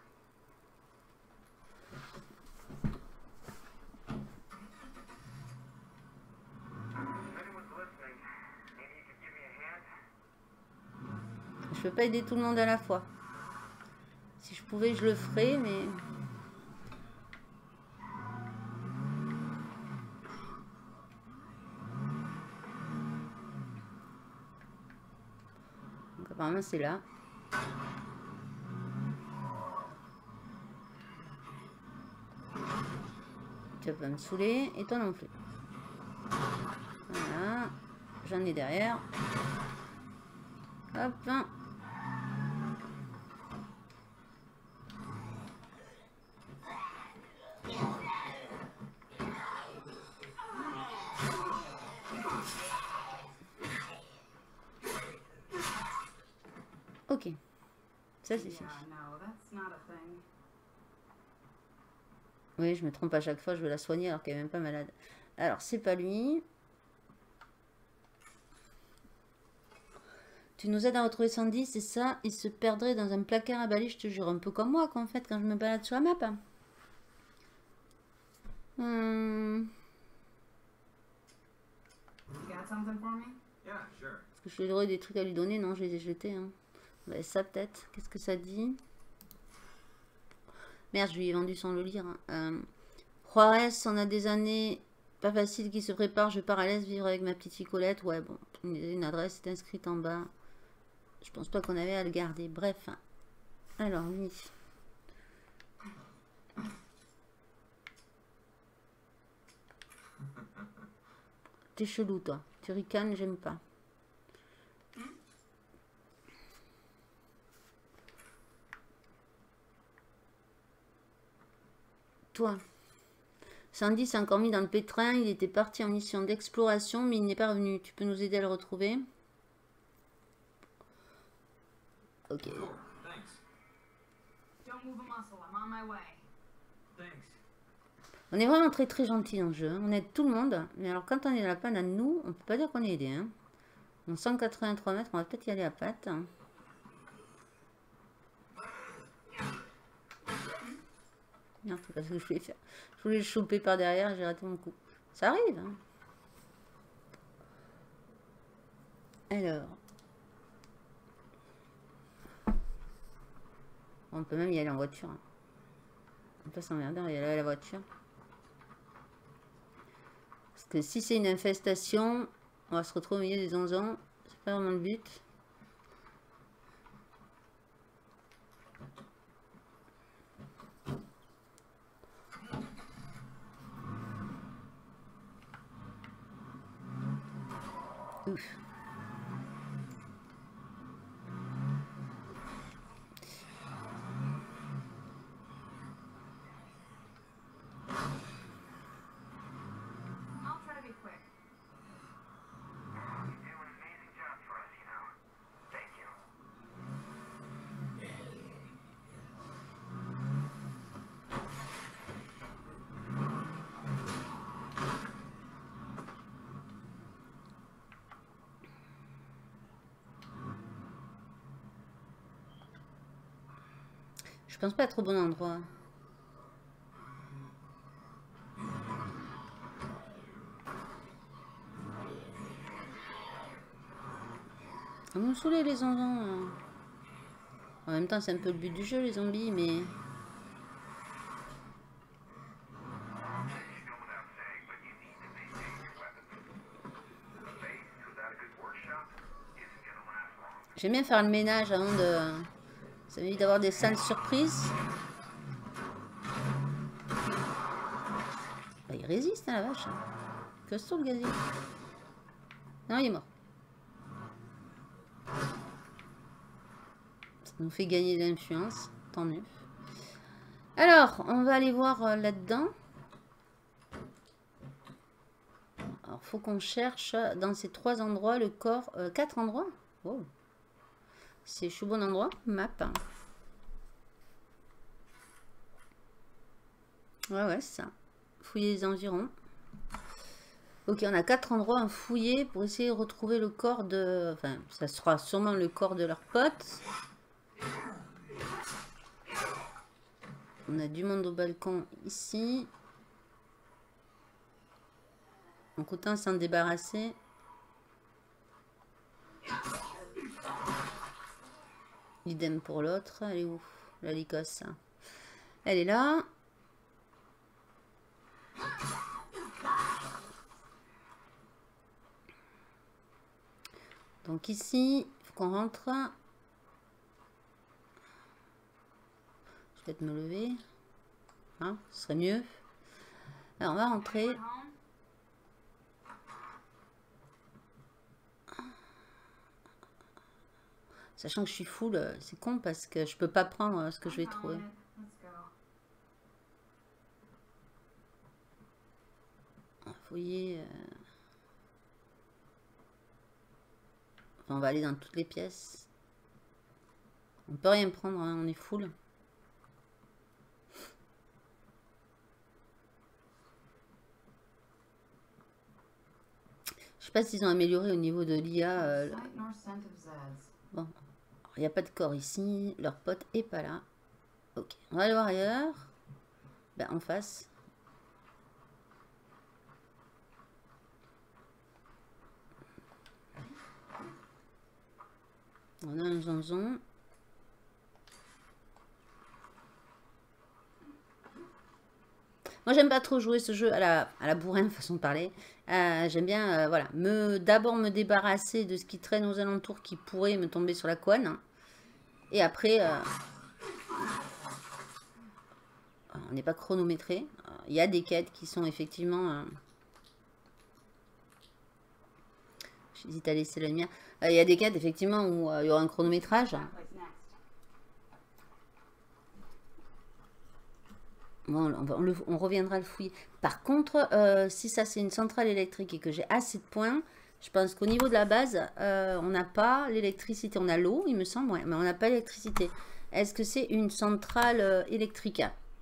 Je peux pas aider tout le monde à la fois. Si je pouvais, je le ferais, mais... Donc apparemment, c'est là. Tu vas pas me saouler, et toi non plus. Voilà. J'en ai derrière. Hop. Ok. Ça, c'est fini. Oui, je me trompe à chaque fois, je veux la soigner alors qu'elle est même pas malade. Alors, c'est pas lui. Tu nous aides à retrouver Sandy, c'est ça? Il se perdrait dans un placard à balai, je te jure. Un peu comme moi, qu'en fait, quand je me balade sur la map. Hmm. Est-ce que je lui aurais des trucs à lui donner? Non, je les ai jetés. Hein. Ouais, ça, peut-être. Qu'est-ce que ça dit? Merde, je lui ai vendu sans le lire. Hein. Euh, Juarez, on a des années pas faciles qui se préparent. Je pars à l'Est vivre avec ma petite fille Colette. Ouais, bon, une, une adresse est inscrite en bas. Je pense pas qu'on avait à le garder. Bref. Alors, lui. T'es chelou, toi. Tu ricanes, j'aime pas. Toi. Sandy s'est encore mis dans le pétrin. Il était parti en mission d'exploration, mais il n'est pas revenu. Tu peux nous aider à le retrouver? Ok. On est vraiment très très gentil dans le jeu. Hein. On aide tout le monde. Mais alors quand on est dans la panne à nous, on peut pas dire qu'on est aidé. Hein. Donc cent quatre-vingt-trois mètres, on va peut-être y aller à pattes. Hein. Non, c'est pas ce que je voulais faire. Je voulais le choper par derrière et j'ai raté mon coup. Ça arrive. Hein. Alors. On peut même y aller en voiture. Hein. On peut s'emmerder, on va y aller à la voiture. Parce que si c'est une infestation, on va se retrouver au milieu des onzons. C'est pas vraiment le but. Ouf. Je pense pas être au bon endroit. train de nous saouler les zombies. En même temps, c'est un peu le but du jeu, les zombies, mais... J'aime bien faire le ménage avant de... Ça m'évite d'avoir des sales surprises. Bah, il résiste, hein, la vache. Que c'est le gazier. Non, il est mort. Ça nous fait gagner de l'influence. Tant mieux. Alors, on va aller voir euh, là-dedans. Alors, faut qu'on cherche dans ces trois endroits le corps... Euh, quatre endroits. Oh. C'est chou bon endroit. Map. Ouais, ouais, c'est ça. Fouiller les environs. Ok, on a quatre endroits à fouiller pour essayer de retrouver le corps de... Enfin, ça sera sûrement le corps de leur pote. On a du monde au balcon ici. Donc autant s'en débarrasser. Idem pour l'autre. Elle est où? La licosse. Elle est là. Donc ici, il faut qu'on rentre. Je vais peut-être me lever. Hein, ce serait mieux. Alors on va rentrer. Sachant que je suis full, c'est con parce que je peux pas prendre ce que je vais trouver. Fouiller. Euh... Enfin, on va aller dans toutes les pièces. On peut rien prendre, hein, on est full. Je sais pas s'ils ont amélioré au niveau de l'I A. Euh... Bon, il n'y a pas de corps ici. Leur pote est pas là. Ok, on va aller voir ailleurs. Ben, en face. On a un zonzon. Moi, j'aime pas trop jouer ce jeu à la, à la bourrin, façon de parler. Euh, j'aime bien, euh, voilà, me d'abord me débarrasser de ce qui traîne aux alentours qui pourrait me tomber sur la couenne. Et après, euh, on n'est pas chronométré. Il y a des quêtes qui sont effectivement... Euh, j'hésite à laisser la lumière. Il y a des quêtes, effectivement, où euh, il y aura un chronométrage. Bon, on, va, on, le, on reviendra le fouiller. Par contre, euh, si ça c'est une centrale électrique et que j'ai assez de points, je pense qu'au niveau de la base, euh, on n'a pas l'électricité. On a l'eau, il me semble, ouais, mais on n'a pas l'électricité. Est-ce que c'est une centrale euh, électrique?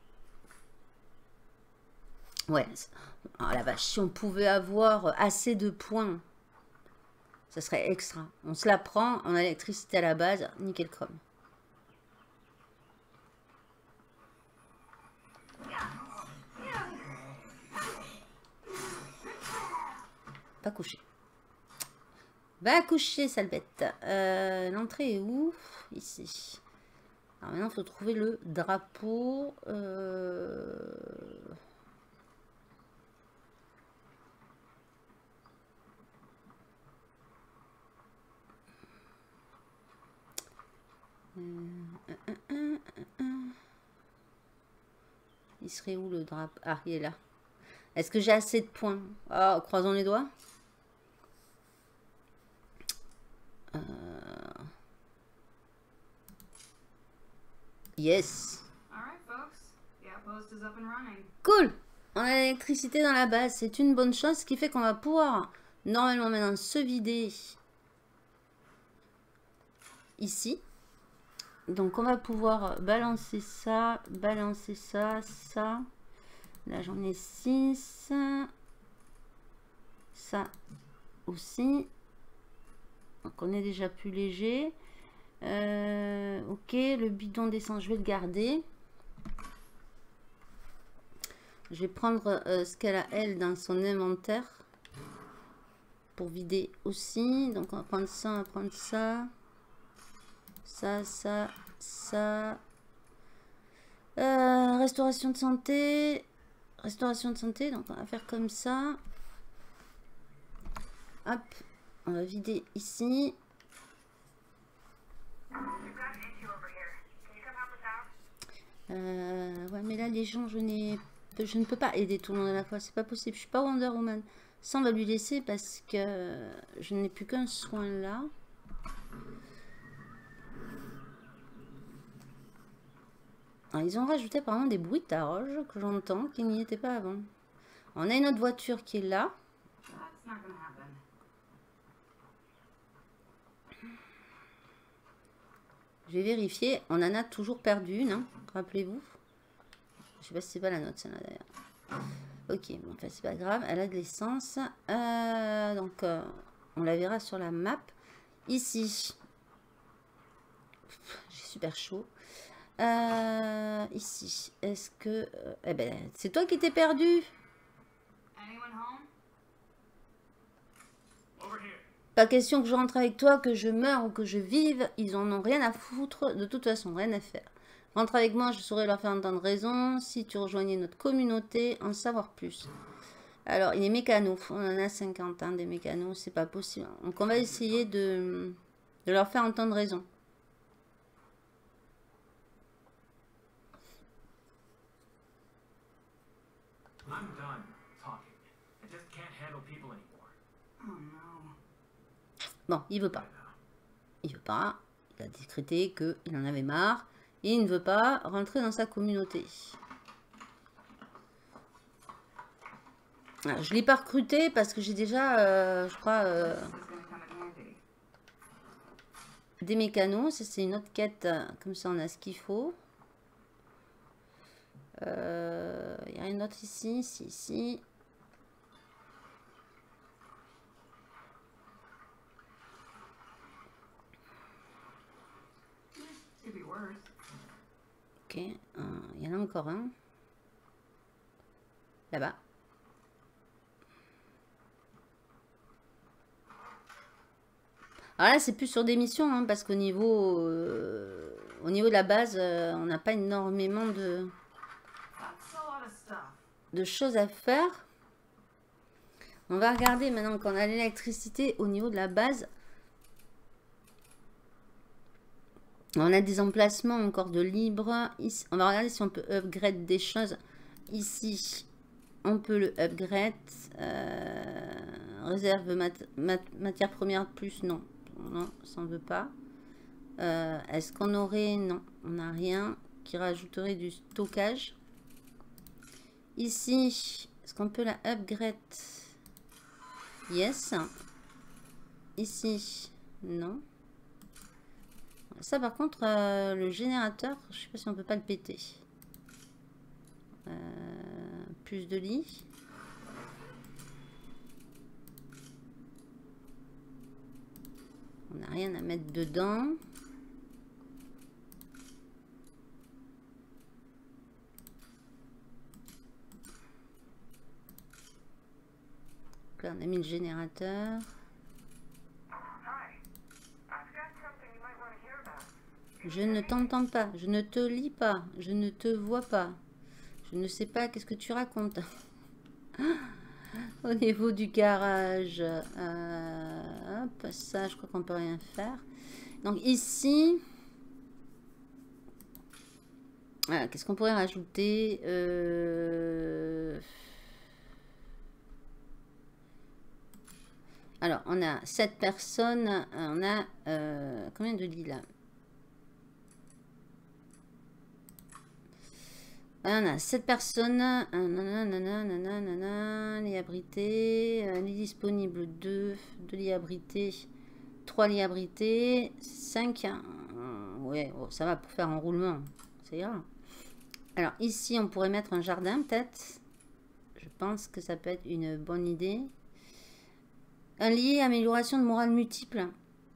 Ouais. Oh la vache, si on pouvait avoir assez de points... Ça serait extra. On se la prend, on a l'électricité à la base, nickel chrome. Pas coucher. Va coucher, sale bête. Euh, L'entrée est où? Ici. Alors maintenant, il faut trouver le drapeau. Euh... Il serait où le drapeau? Ah, il est là. Est-ce que j'ai assez de points? Oh, croisons les doigts. Euh... Yes. Cool. On a l'électricité dans la base. C'est une bonne chose, ce qui fait qu'on va pouvoir normalement maintenant se vider ici. Donc on va pouvoir balancer ça, balancer ça, ça. Là j'en ai six. Ça aussi. Donc on est déjà plus léger. Euh, ok, le bidon d'essence, je vais le garder. Je vais prendre euh, ce qu'elle a elle dans son inventaire. pour vider aussi. Donc on va prendre ça, on va prendre ça. Ça, ça, ça. Euh, restauration de santé. Restauration de santé, donc on va faire comme ça. Hop, on va vider ici. Euh, ouais, mais là, les gens, je n'ai, je ne peux pas aider tout le monde à la fois. C'est pas possible. Je suis pas Wonder Woman. Ça, on va lui laisser parce que je n'ai plus qu'un soin là. Alors, ils ont rajouté apparemment des bruitages que j'entends qui n'y étaient pas avant. On a une autre voiture qui est là. Je vais vérifier. On en a toujours perdu une, hein, rappelez-vous. Je sais pas si c'est pas la note, celle-là d'ailleurs. Ok, bon, enfin, c'est pas grave. Elle a de l'essence. Euh, donc, euh, on la verra sur la map. Ici. J'ai super chaud. Euh, ici. Est-ce que... Euh, eh ben, c'est toi qui t'es perdu. Pas question que je rentre avec toi, que je meure ou que je vive. Ils en ont rien à foutre. De toute façon, rien à faire. Rentre avec moi, je saurais leur faire entendre raison. Si tu rejoignais notre communauté, en savoir plus. Alors, il est mécano. On en a cinquante ans, des mécanos. C'est pas possible. Donc, on va essayer de, de leur faire entendre raison. Bon, il veut pas. Il veut pas. Il a décrété qu'il en avait marre. Et il ne veut pas rentrer dans sa communauté. Alors, je ne l'ai pas recruté parce que j'ai déjà, euh, je crois, euh, des mécanos. Ça, c'est une autre quête. Comme ça, on a ce qu'il faut. Il euh, y a rien d'autre ici. Ici, ici. Ok, il euh, y en a encore un. Là-bas. Alors là, c'est plus sur des missions, hein, parce qu'au niveau, euh, au niveau de la base, euh, on n'a pas énormément de, de choses à faire. On va regarder maintenant qu'on a l'électricité au niveau de la base. On a des emplacements encore de libre. Ici, on va regarder si on peut upgrade des choses. Ici, on peut le upgrade. Euh, réserve mat mat matière première plus, non. Non, ça ne veut pas. Euh, Est-ce qu'on aurait... Non, on n'a rien qui rajouterait du stockage. Ici, est-ce qu'on peut la upgrade? Yes. Ici, non. Ça, par contre, euh, le générateur, je sais pas si on peut pas le péter. Euh, plus de lits. On n'a rien à mettre dedans. Donc là, on a mis le générateur. Je ne t'entends pas, je ne te lis pas, je ne te vois pas. Je ne sais pas qu'est-ce que tu racontes. Au niveau du garage, euh, hop, ça, je crois qu'on peut rien faire. Donc ici, voilà, qu'est-ce qu'on pourrait rajouter? euh... Alors, on a sept personnes, on a euh, combien de lits là? On a sept personnes, lits abrités, lits disponibles deux, deux lits abrités, trois lits abrités, cinq, ouais, oh, ça va pour faire un roulement, ça ira. Alors ici on pourrait mettre un jardin peut-être, je pense que ça peut être une bonne idée. Un lit, amélioration de morale multiple.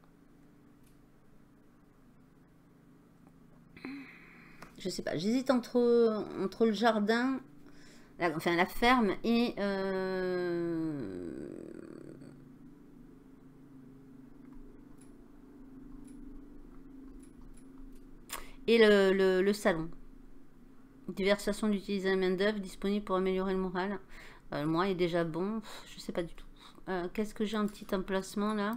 Je sais pas, j'hésite entre, entre le jardin, la, enfin la ferme et, euh, Et le, le, le salon. Diverses façons d'utiliser la main d'œuvre disponibles pour améliorer le moral. Euh, moi, il est déjà bon. Je sais pas du tout. Euh, Qu'est-ce que j'ai un petit emplacement là?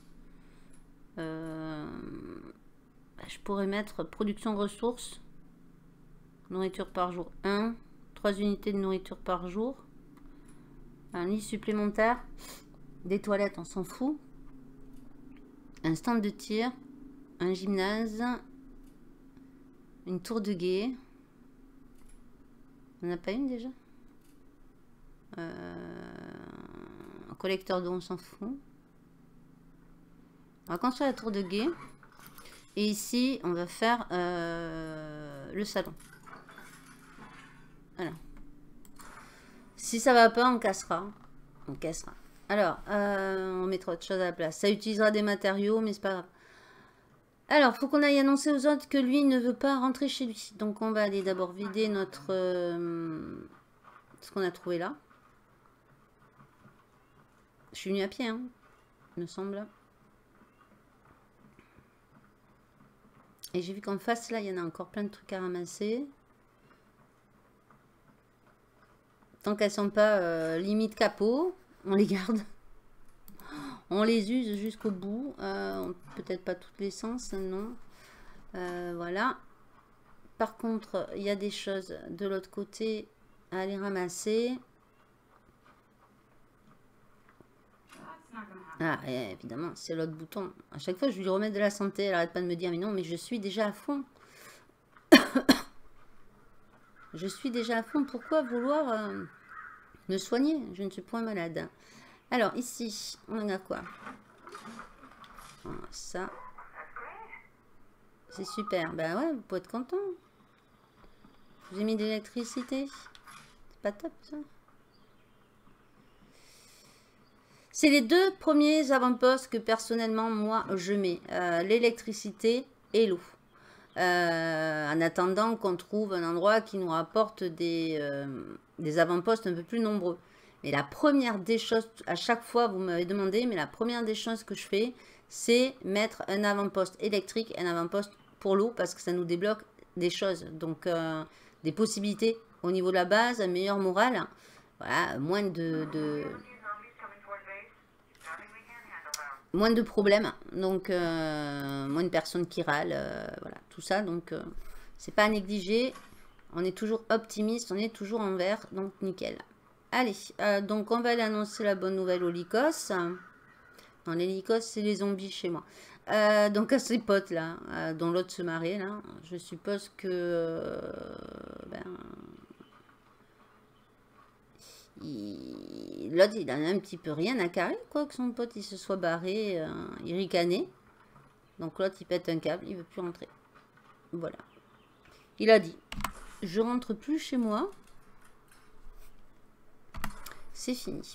euh, Je pourrais mettre production ressources. Nourriture par jour un. trois unités de nourriture par jour. Un lit supplémentaire. Des toilettes, on s'en fout. Un stand de tir. Un gymnase. Une tour de guet. On n'a pas une déjà? euh, Un collecteur d'eau, on s'en fout. On va construire la tour de guet. Et ici, on va faire euh, le salon. Voilà. Si ça va pas, on cassera. On cassera. Alors, euh, on mettra autre chose à la place. Ça utilisera des matériaux, mais c'est pas grave. Alors, faut qu'on aille annoncer aux autres que lui ne veut pas rentrer chez lui. Donc, on va aller d'abord vider notre... Euh, ce qu'on a trouvé là. Je suis venue à pied, hein, il me semble. Et j'ai vu qu'en face, là, il y en a encore plein de trucs à ramasser. Tant qu'elles sont pas euh, limite capot, on les garde. On les use jusqu'au bout. Euh, Peut-être pas toutes les sens, non. Euh, voilà. Par contre, il y a des choses de l'autre côté à aller ramasser. Ah, et évidemment, c'est l'autre bouton. À chaque fois, je lui remets de la santé. Elle arrête pas de me dire, mais non, mais je suis déjà à fond. Je suis déjà à fond. Pourquoi vouloir euh, me soigner? Je ne suis point malade. Alors, ici, on a quoi? Ça. C'est super. Ben ouais, vous pouvez être content. Je vous ai mis de l'électricité. C'est pas top, ça. C'est les deux premiers avant-postes que personnellement, moi, je mets. Euh, l'électricité et l'eau. Euh, en attendant qu'on trouve un endroit qui nous rapporte des, euh, des avant-postes un peu plus nombreux. Mais la première des choses, à chaque fois, vous m'avez demandé, mais la première des choses que je fais, c'est mettre un avant-poste électrique et un avant-poste pour l'eau, parce que ça nous débloque des choses. Donc, euh, des possibilités au niveau de la base, un meilleur moral. Voilà, moins de... de moins de problèmes, donc euh, moins de personnes qui râlent, euh, voilà, tout ça, donc euh, c'est pas à négliger. On est toujours optimiste, on est toujours en vert, donc nickel. Allez, euh, donc on va aller annoncer la bonne nouvelle aux Lycos. Non, les Lycos, c'est les zombies chez moi. Euh, donc à ces potes là, euh, dont l'autre se marrait là, je suppose que euh, ben, l'autre il en a un petit peu rien à carrer, quoi, que son pote il se soit barré, euh, il ricanait. Donc l'autre il pète un câble, il veut plus rentrer. Voilà. Il a dit, je rentre plus chez moi. C'est fini.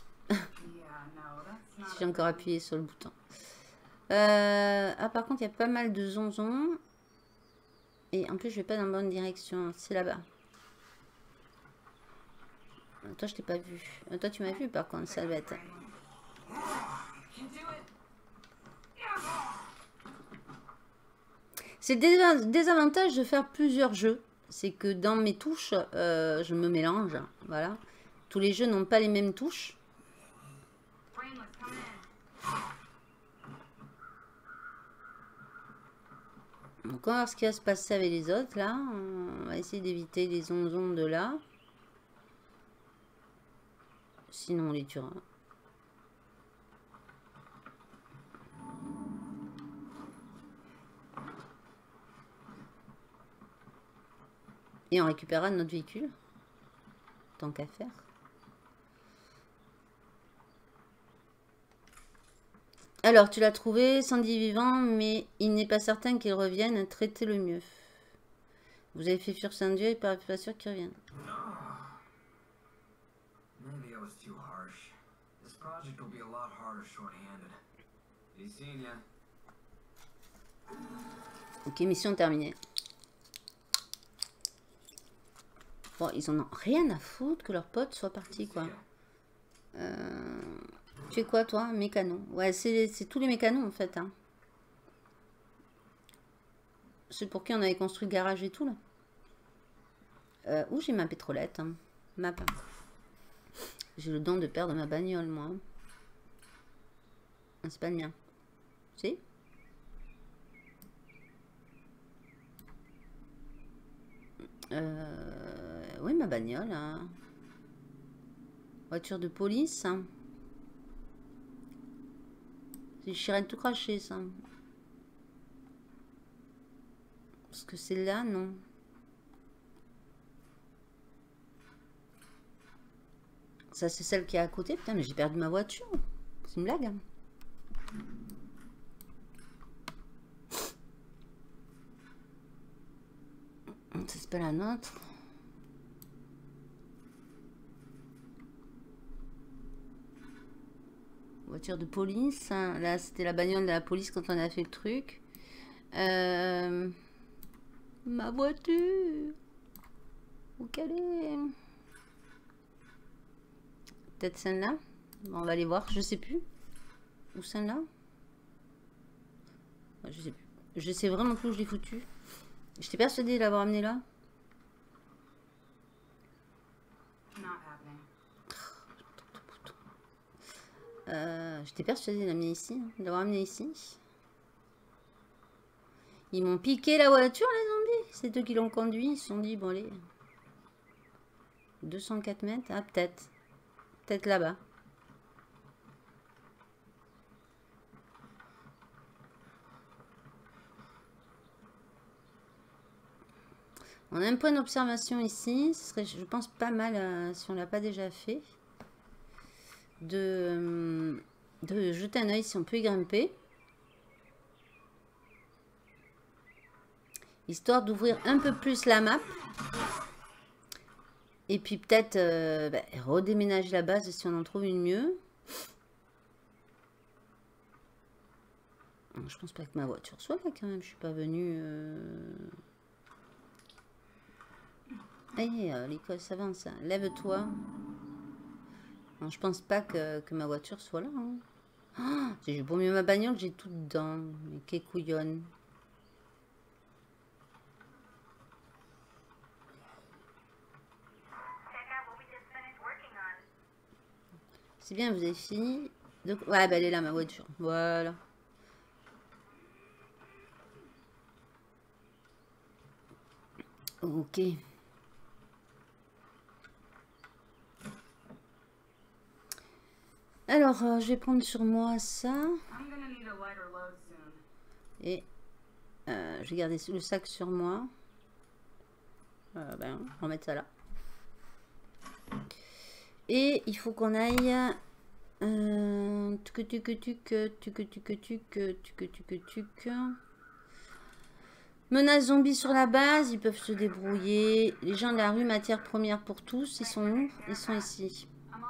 Si j'ai encore appuyé sur le bouton. Euh, ah par contre il y a pas mal de zonzons. Et en plus je vais pas dans la bonne direction. C'est là-bas. Toi, je t'ai pas vu. Toi, tu m'as vu, par contre, Salvette. C'est le désavantage de faire plusieurs jeux. C'est que dans mes touches, euh, je me mélange. Voilà. Tous les jeux n'ont pas les mêmes touches. Donc, on va voir ce qui va se passer avec les autres, là. On va essayer d'éviter les zonzons de là. Sinon, on les tuera. Et on récupérera notre véhicule. Tant qu'à faire. Alors, tu l'as trouvé, Sandy vivant, mais il n'est pas certain qu'il revienne. Traitez le mieux. Vous avez fait fuir Sandy, il n'est pas, pas sûr qu'il revienne. Ok, mission terminée. Bon, ils en ont rien à foutre que leurs potes soient partis, quoi. Euh, tu es quoi, toi? Mécano. Ouais, c'est tous les mécanos, en fait. Hein. C'est pour qui on avait construit le garage et tout, là. Euh, où j'ai ma pétrolette, hein. Map. J'ai le don de perdre ma bagnole, moi. Ah, c'est pas le mien. Si? Euh, oui, ma bagnole. Hein. Voiture de police. Hein. C'est chirène tout craché, ça. Parce que c'est là, non. Ça, c'est celle qui est à côté. Putain, mais j'ai perdu ma voiture. C'est une blague. Hein. Ça, c'est pas la nôtre. Voiture de police. Hein. Là, c'était la bagnole de la police quand on a fait le truc. Euh... Ma voiture. Où qu'elle est? Peut-être celle-là. Bon, on va aller voir. Je sais plus. Où celle-là? Je sais plus. Je sais vraiment plus où je l'ai foutu. J'étais persuadée de l'avoir amené là. Euh, J'étais persuadée de l'amener ici. De l'avoir amené ici. Ils m'ont piqué la voiture, les zombies. C'est eux qui l'ont conduit. Ils se sont dit, bon, allez. deux cent quatre mètres. Ah, peut-être. Peut-être là-bas. On a un point d'observation ici. Ce serait, je pense, pas mal, euh, si on ne l'a pas déjà fait, de, de jeter un œil si on peut y grimper. Histoire d'ouvrir un peu plus la map. Et puis peut-être euh, bah, redéménager la base si on en trouve une mieux. Je pense pas que ma voiture soit là quand même. Je suis pas venue... Euh... Allez, euh, l'école s'avance. Lève-toi. Je pense pas que, que ma voiture soit là. Hein. Oh, si j'ai pour mieux ma bagnole, j'ai tout dedans. Mais qu'est couillonne. C'est bien, vous avez fini. Donc, ouais, bah, elle est là, ma voiture. Voilà. Ok. Alors, euh, je vais prendre sur moi ça. Et euh, je vais garder le sac sur moi. Euh, ben, on va mettre ça là. Et il faut qu'on aille... Euh, tuc tuc tuc tuc tuc tuc tuc tuc tuc. Menace zombie sur la base, ils peuvent se débrouiller. Les gens de la rue, matière première pour tous, ils sont où? Ils sont ici.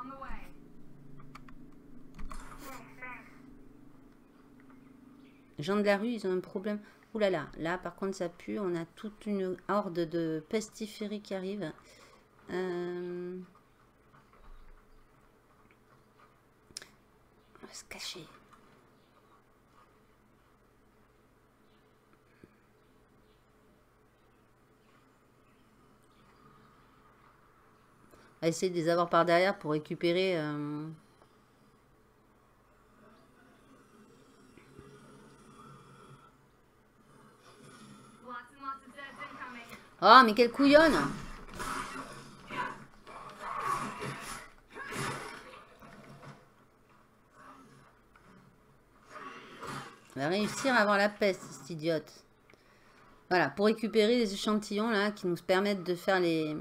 Les gens de la rue, ils ont un problème. Ouh là là, là par contre ça pue. On a toute une horde de pestiférés qui arrivent. Euh... On va se cacher. On va essayer de les avoir par derrière pour récupérer... Euh... Oh, mais quelle couillonne! On va réussir à avoir la peste, cette idiote. Voilà, pour récupérer les échantillons là qui nous permettent de faire les...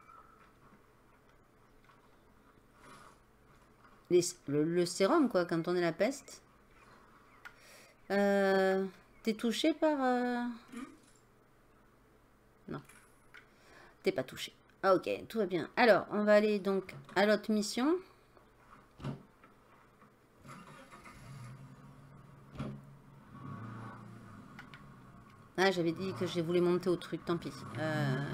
les le, le sérum, quoi, quand on est la peste. Euh, T'es touché par... Euh... Non. T'es pas touché. Ah, ok, tout va bien. Alors, on va aller donc à l'autre mission. Ah, j'avais dit que je voulais monter au truc, tant pis. Euh...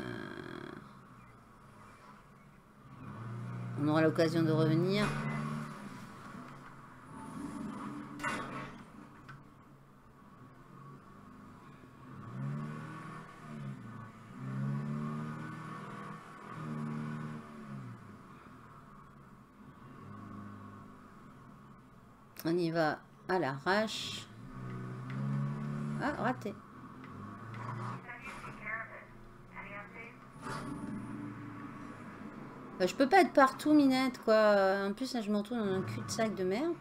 On aura l'occasion de revenir. On y va à l'arrache. Ah, raté. Bah, je peux pas être partout, Minette, quoi. En plus, là, je me retrouve dans un cul-de-sac de merde.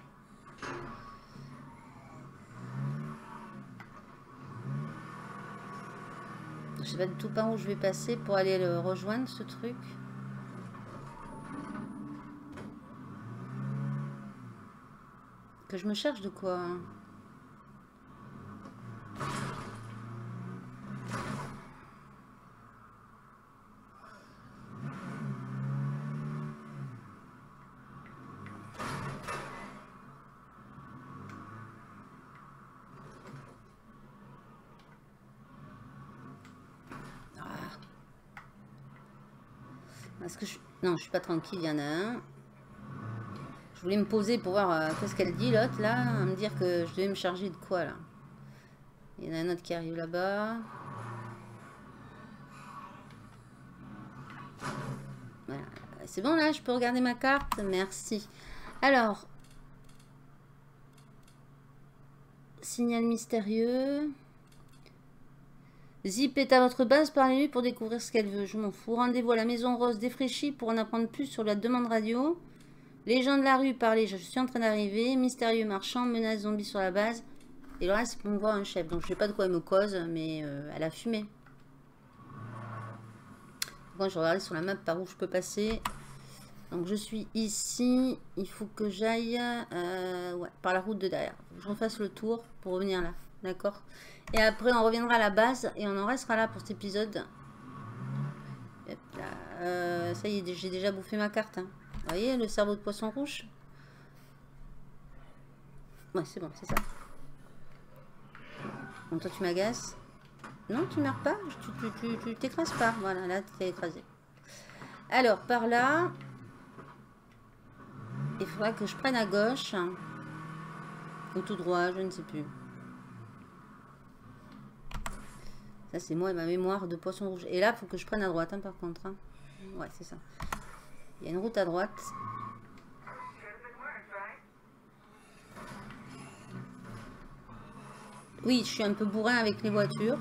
Je sais pas du tout par où je vais passer pour aller le rejoindre, ce truc. Que je me cherche de quoi? Est-ce que je... Non, je suis pas tranquille, il y en a un. Je voulais me poser pour voir euh, qu'est-ce qu'elle dit, l'autre, là. À me dire que je devais me charger de quoi, là. Il y en a un autre qui arrive là-bas. Voilà. C'est bon, là, je peux regarder ma carte. Merci. Alors. Signal mystérieux. Zip est à votre base, parlez-lui pour découvrir ce qu'elle veut. Je m'en fous. Rendez-vous à la Maison Rose défraîchie pour en apprendre plus sur la demande radio. Les gens de la rue, parlez, je suis en train d'arriver. Mystérieux marchand, menace zombie sur la base. Et le reste, c'est pour me voir un chef. Donc je sais pas de quoi elle me cause, mais euh, elle a fumé. Bon, je regarde sur la map par où je peux passer. Donc je suis ici. Il faut que j'aille euh, ouais, par la route de derrière. Je refasse le tour pour revenir là. D'accord. Et après, on reviendra à la base et on en restera là pour cet épisode. Hop là. Euh, ça y est, j'ai déjà bouffé ma carte. Hein. Vous voyez, le cerveau de poisson rouge. Ouais, c'est bon, c'est ça. Bon, toi, tu m'agaces. Non, tu meurs pas. Tu t'écrases pas. Voilà, là, tu t'es écrasé. Alors, par là, il faudra que je prenne à gauche. Ou tout droit, je ne sais plus. Ça, c'est moi et ma mémoire de poisson rouge. Et là, il faut que je prenne à droite, hein, par contre. Hein. Ouais, c'est ça. Il y a une route à droite. Oui, je suis un peu bourrin avec les voitures.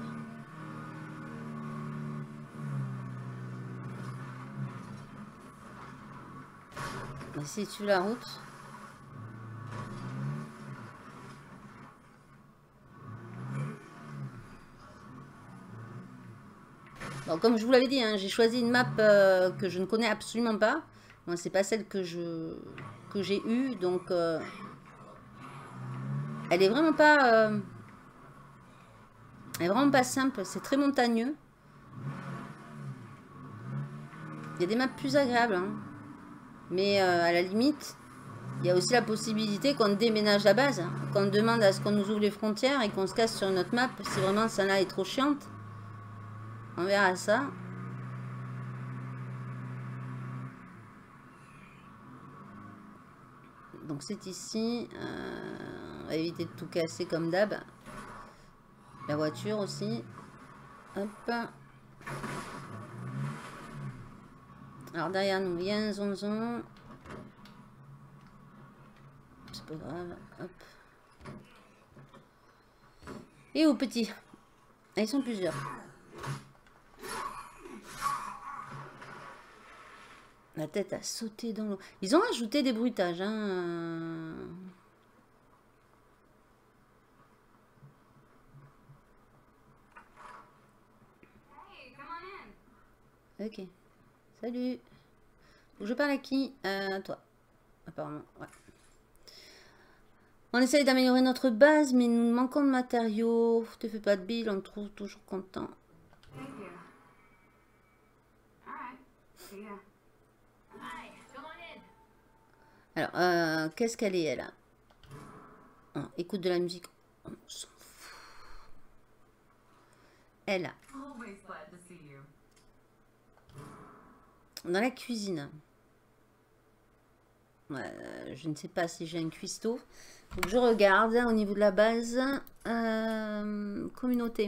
On va essayer de suivre la route. Bon, comme je vous l'avais dit, hein, j'ai choisi une map euh, que je ne connais absolument pas. Bon, c'est pas celle que je que j'ai eue, donc euh, elle est vraiment pas, euh, elle est vraiment pas simple. C'est très montagneux. Il y a des maps plus agréables, hein. Mais euh, à la limite, il y a aussi la possibilité qu'on déménage la base, hein, qu'on demande à ce qu'on nous ouvre les frontières et qu'on se casse sur une autre map si vraiment celle-là est trop chiante. On verra ça. Donc c'est ici. Euh, on va éviter de tout casser comme d'hab. La voiture aussi. Hop. Alors derrière nous, il y a un zonzon. C'est pas grave. Hop. Et au petit. Ah, ils sont plusieurs. La tête a sauté dans l'eau. Ils ont ajouté des bruitages. Hein. Ok. Salut. Je parle à qui? À toi. Apparemment, ouais. On essaye d'améliorer notre base, mais nous manquons de matériaux. Te fais pas de bile, on te trouve toujours content. Alors, euh, qu'est-ce qu'elle est, elle? Oh, écoute de la musique. On s'en fout. Elle a. Dans la cuisine. Euh, je ne sais pas si j'ai un cuistot. Donc je regarde au niveau de la base. Euh, communauté.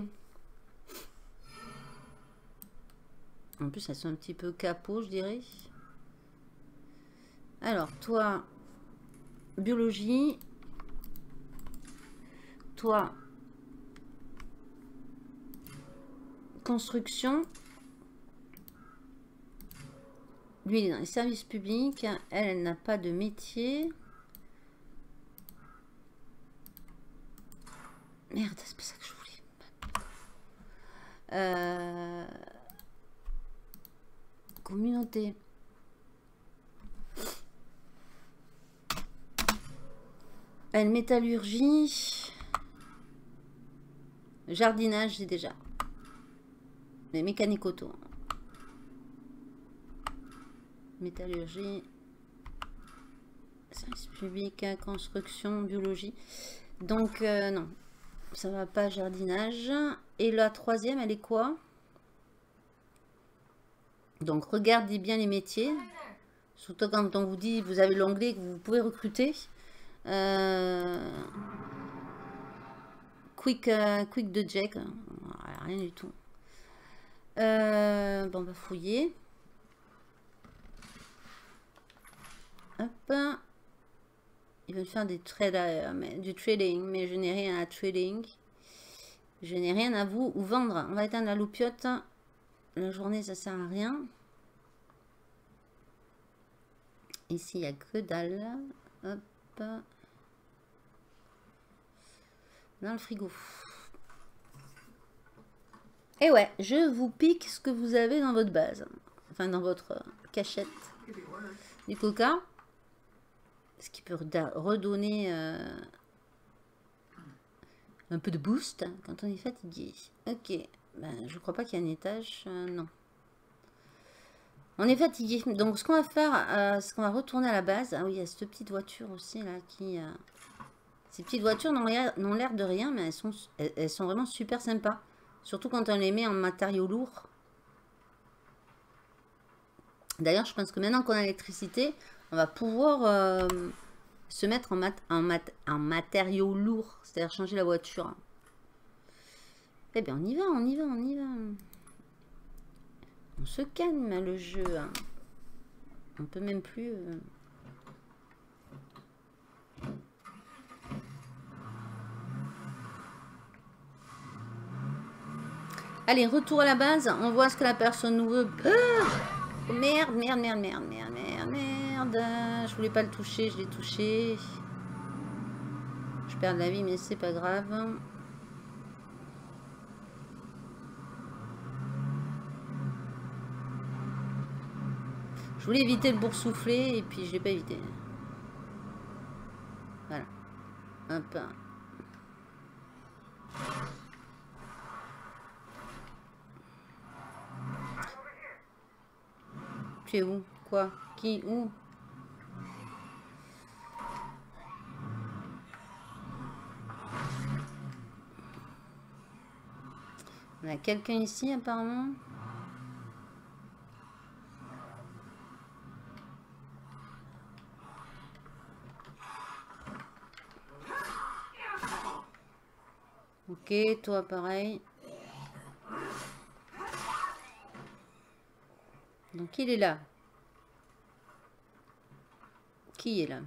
En plus, elles sont un petit peu capot, je dirais. Alors, toi, biologie. toi, construction. Lui, il est dans les services publics. Elle, elle n'a pas de métier. Merde, c'est pas ça que je voulais. Euh... Communauté. Elle, métallurgie. Jardinage, j'ai déjà. Les mécaniques auto. Métallurgie. Service public, construction, biologie. Donc, euh, non. Ça va pas, jardinage. Et la troisième, elle est quoi? Donc, regardez bien les métiers. Surtout quand on vous dit, vous avez l'onglet que vous pouvez recruter. Euh, quick, euh, quick de Jack. Rien du tout. Euh, bon, on va fouiller. Hop. Ils veulent faire des traders, mais, du trading, mais je n'ai rien à trading. Je n'ai rien à vous ou vendre. On va éteindre la loupiote. La journée, ça sert à rien. Ici, il n'y a que dalle. Hop. Dans le frigo. Et ouais, je vous pique ce que vous avez dans votre base. Enfin, dans votre cachette. Du coca. Ce qui peut redonner euh, un peu de boost quand on est fatigué. Ok. Ben, je crois pas qu'il y a un étage. Euh, non. On est fatigué. Donc, ce qu'on va faire, euh, c'est qu'on va retourner à la base. Ah oui, il y a cette petite voiture aussi, là, qui... Euh... Ces petites voitures n'ont l'air de rien, mais elles sont, elles, elles sont vraiment super sympas. Surtout quand on les met en matériaux lourds. D'ailleurs, je pense que maintenant qu'on a l'électricité, on va pouvoir euh, se mettre en, mat en, mat en matériaux lourds. C'est-à-dire changer la voiture. Eh bien, on y va, on y va, on y va. On se calme, le jeu. On peut même plus... Euh... Allez, retour à la base. On voit ce que la personne nous veut. Ah, merde, merde, merde, merde, merde, merde, merde. Je voulais pas le toucher, je l'ai touché. Je perds de la vie, mais c'est pas grave. Je voulais éviter le boursouflé et puis je l'ai pas évité. Voilà. Hop. Tu es où? Quoi? Qui? Où? On a quelqu'un ici apparemment. Ok, toi pareil. Donc il est là. Qui est là?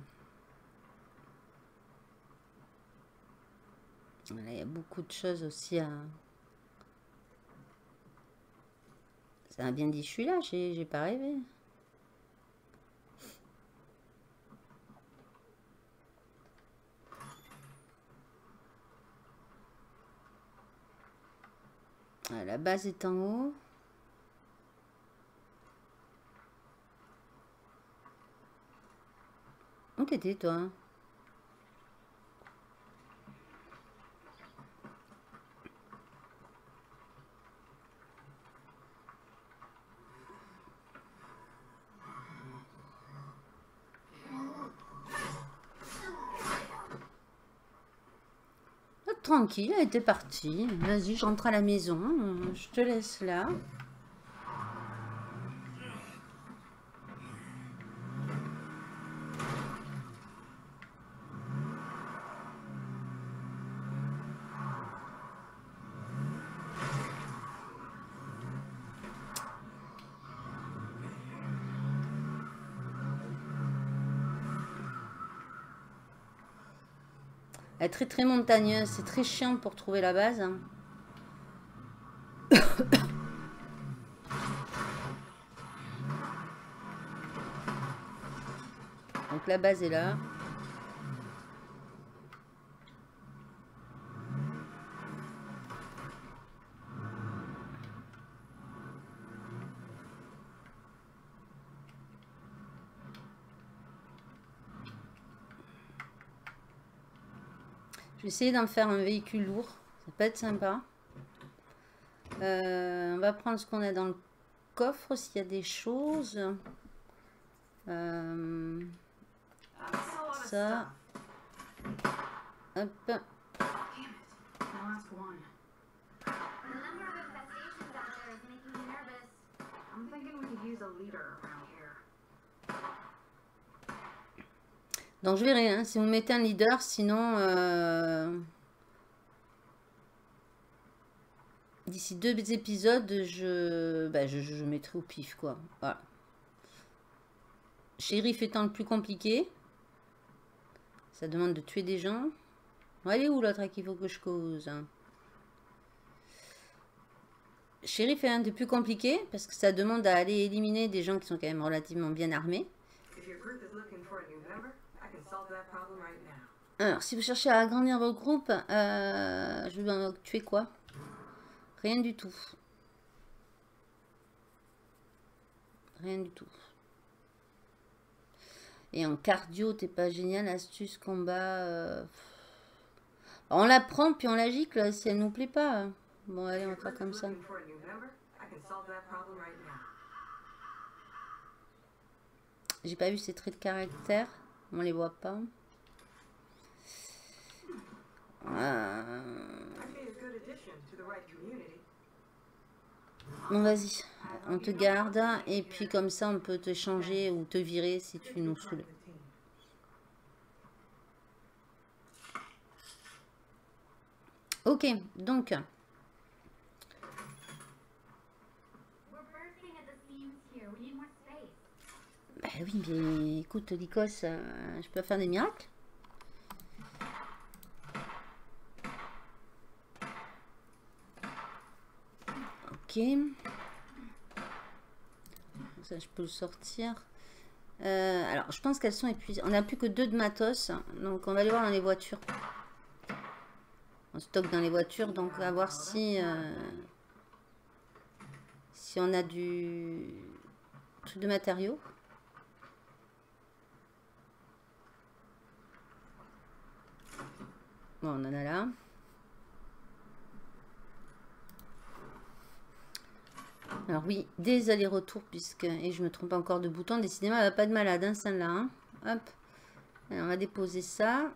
Voilà, il y a beaucoup de choses aussi à... Ça a bien dit, je suis là, j'ai pas rêvé. Ah, la base est en haut. Où t'étais, toi? Tranquille, elle était partie. Vas-y, je rentre à la maison. Je te laisse là. Elle est très très montagneuse. C'est très chiant pour trouver la base. Hein. Donc la base est là. Je vais essayer d'en faire un véhicule lourd. Ça peut être sympa. Euh, on va prendre ce qu'on a dans le coffre s'il y a des choses. Euh, ça. Hop. Donc je verrai hein, si vous mettez un leader, sinon euh, d'ici deux épisodes, je, bah, je, je mettrai au pif quoi. Voilà. Shérif étant le plus compliqué, ça demande de tuer des gens. Allez où l'autre qu'il faut que je cause hein. Shérif est un des plus compliqués parce que ça demande à aller éliminer des gens qui sont quand même relativement bien armés. Alors, si vous cherchez à agrandir votre groupe, euh, je vais en tuer quoi? Rien du tout. Rien du tout. Et en cardio, t'es pas génial, astuce, combat. Euh... On la prend, puis on la gicle si elle nous plaît pas. Bon, allez, on va faire comme ça. J'ai pas vu ces traits de caractère. On les voit pas. Euh... Bon, vas-y. On te garde. Et puis, comme ça, on peut te changer ou te virer si tu nous saoules. Ok, donc... Bah oui, mais écoute, Lycos, euh, je peux faire des miracles. Ok. Ça, je peux le sortir. Euh, alors, je pense qu'elles sont épuisées. On n'a plus que deux de matos. Donc, on va aller voir dans les voitures. On stocke dans les voitures. Donc, on va voir si... Euh, si on a du... truc de matériaux. Bon, on en a là. Alors oui, des allers-retours, puisque... Et je me trompe encore de bouton. Décidément, elle n'a pas de malade, hein, celle-là. Hein. Hop. Alors, on va déposer ça.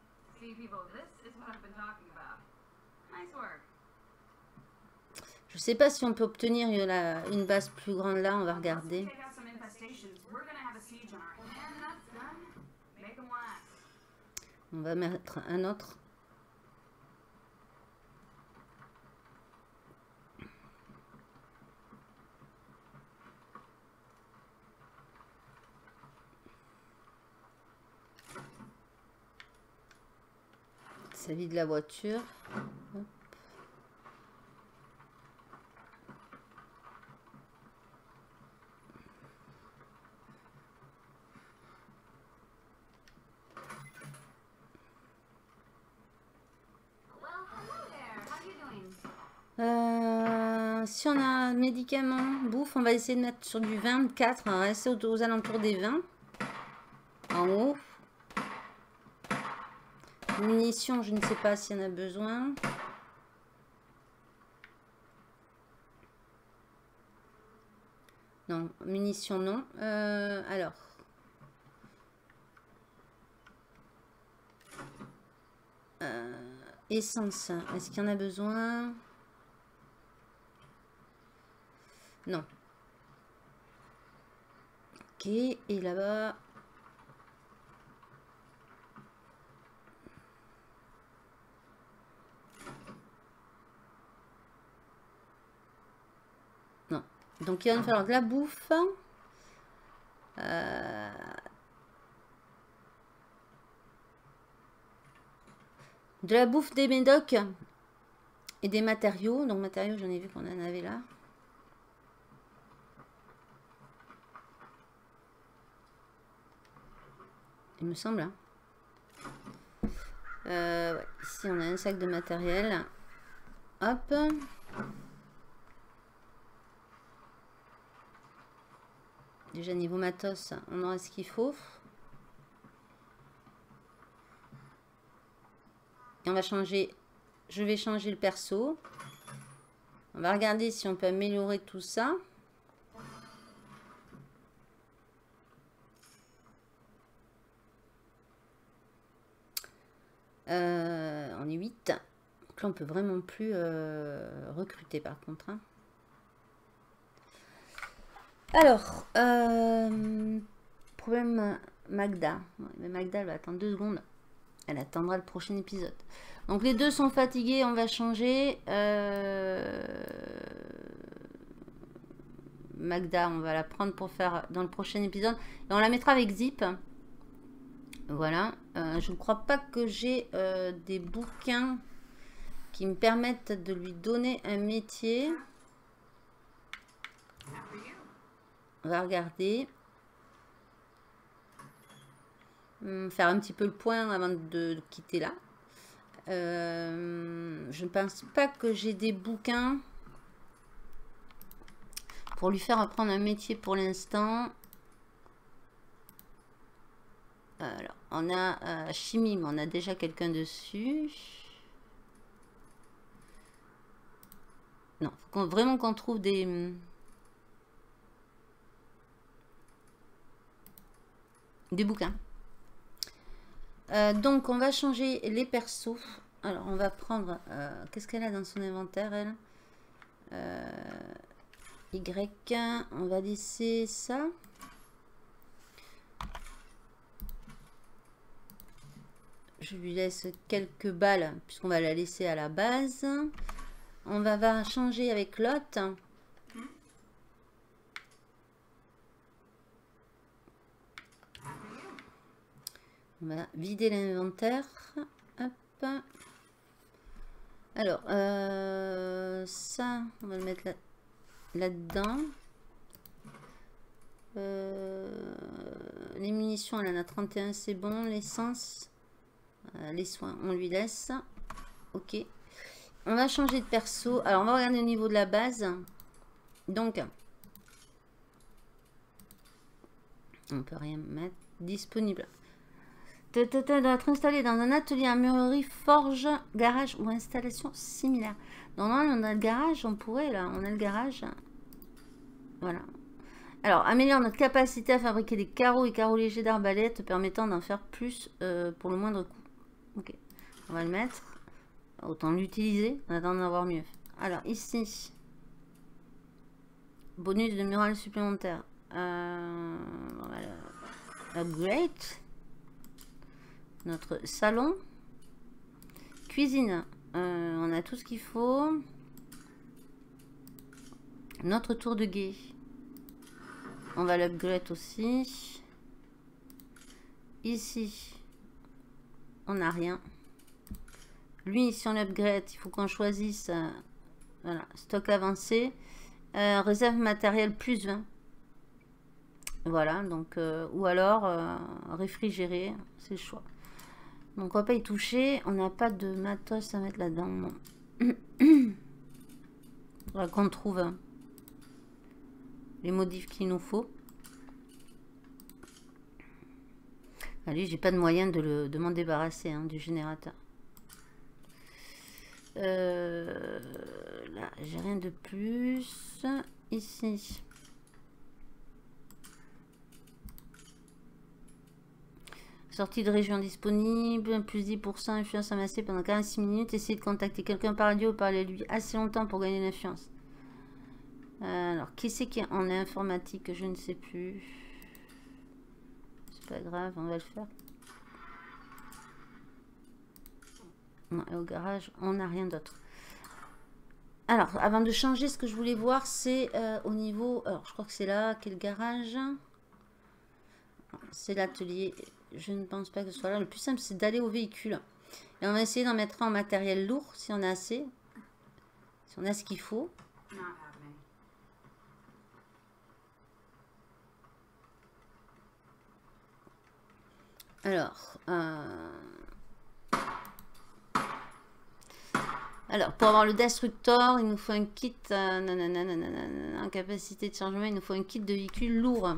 Je sais pas si on peut obtenir une, une base plus grande là. On va regarder. On va mettre un autre. Ça vide la voiture. Hop. Euh, si on a un médicament, bouffe, on va essayer de mettre sur du vingt-quatre. On va rester aux, aux alentours des vingt. En haut. Munitions, je ne sais pas s'il y en a besoin. Non, munitions non. Euh, alors. Euh, essence, est-ce qu'il y en a besoin? Non. Ok, et là-bas... Non. Donc, il va nous falloir de la bouffe. Euh... de la bouffe, des médocs et des matériaux. Donc matériaux, j'en ai vu qu'on en avait là. Il me semble. Hein. Euh, ouais. Ici, on a un sac de matériel. Hop. Déjà, niveau matos, on aura ce qu'il faut. Et on va changer. Je vais changer le perso. On va regarder si on peut améliorer tout ça. Euh, on est huit. Donc là, on peut vraiment plus euh, recruter par contre. Hein. Alors, euh, problème Magda. Ouais, mais Magda, elle va attendre deux secondes. Elle attendra le prochain épisode. Donc les deux sont fatigués, on va changer. Euh, Magda, on va la prendre pour faire dans le prochain épisode. Et on la mettra avec Zip. Voilà. Euh, je ne crois pas que j'ai euh, des bouquins qui me permettent de lui donner un métier. On va regarder. Hum, faire un petit peu le point avant de, de quitter là. Euh, je ne pense pas que j'ai des bouquins pour lui faire apprendre un métier pour l'instant. Alors, on a euh, chimie, mais on a déjà quelqu'un dessus. Non, faut qu'on, vraiment qu'on trouve des... des bouquins. Euh, donc, on va changer les persos. Alors, on va prendre... Euh, qu'est-ce qu'elle a dans son inventaire, elle euh, Y. On va laisser ça. Je lui laisse quelques balles, puisqu'on va la laisser à la base. On va, va changer avec l'autre. On va vider l'inventaire. Hop. Alors, euh, ça, on va le mettre là, là-dedans. Euh, les munitions, elle en a trente et un, c'est bon. L'essence, euh, les soins, on lui laisse. Ok. On va changer de perso. Alors, on va regarder au niveau de la base. Donc, on peut rien mettre. Disponible. Doit être installé dans un atelier, armurerie, forge, garage ou installation similaire. Normalement, on a le garage, on pourrait là, on a le garage. Voilà. Alors, améliore notre capacité à fabriquer des carreaux et carreaux légers d'arbalète, permettant d'en faire plus euh, pour le moindre coût. Ok, on va le mettre. Autant l'utiliser, en attendant d'en avoir mieux. Alors, ici, bonus de murale supplémentaire. Euh, voilà. Upgrade. Notre salon. Cuisine. Euh, on a tout ce qu'il faut. Notre tour de guet. On va l'upgrade aussi. Ici, on n'a rien. Lui, si on l'upgrade, il faut qu'on choisisse. Euh, voilà, stock avancé. Euh, réserve matériel plus vingt. Voilà, donc, euh, ou alors euh, réfrigéré, c'est le choix. Donc on va pas y toucher, on n'a pas de matos à mettre là-dedans. Il faudra qu'on trouve les modifs qu'il nous faut. Allez, j'ai pas de moyen de, le, de m'en débarrasser hein, du générateur. Euh, là, j'ai rien de plus. Ici. Sortie de région disponible, plus dix pour cent influence amassée pendant quarante-six minutes. Essayez de contacter quelqu'un par radio ou parler lui assez longtemps pour gagner l'influence. Euh, alors, qui c'est qui est en informatique? Je ne sais plus. C'est pas grave, on va le faire. Non, et au garage, on n'a rien d'autre. Alors, avant de changer, ce que je voulais voir, c'est euh, au niveau... Alors, je crois que c'est là, quel garage? C'est l'atelier... Je ne pense pas que ce soit là. Le plus simple, c'est d'aller au véhicule. Et on va essayer d'en mettre un en matériel lourd, si on a assez. Si on a ce qu'il faut. Alors, euh... alors, pour avoir le Destructor, il nous faut un kit, euh, nanana, nanana, en capacité de chargement, il nous faut un kit de véhicule lourd.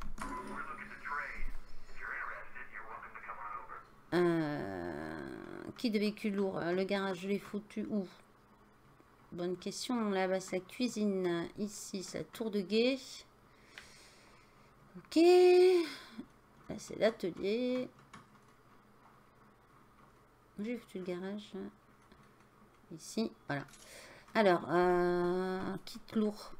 Euh, kit de véhicule lourd, le garage, je l'ai foutu où? Bonne question, là-bas, c'est la cuisine, ici, c'est la tour de guet. Ok, là, c'est l'atelier. J'ai foutu le garage. Ici, voilà. Alors, euh, kit lourd.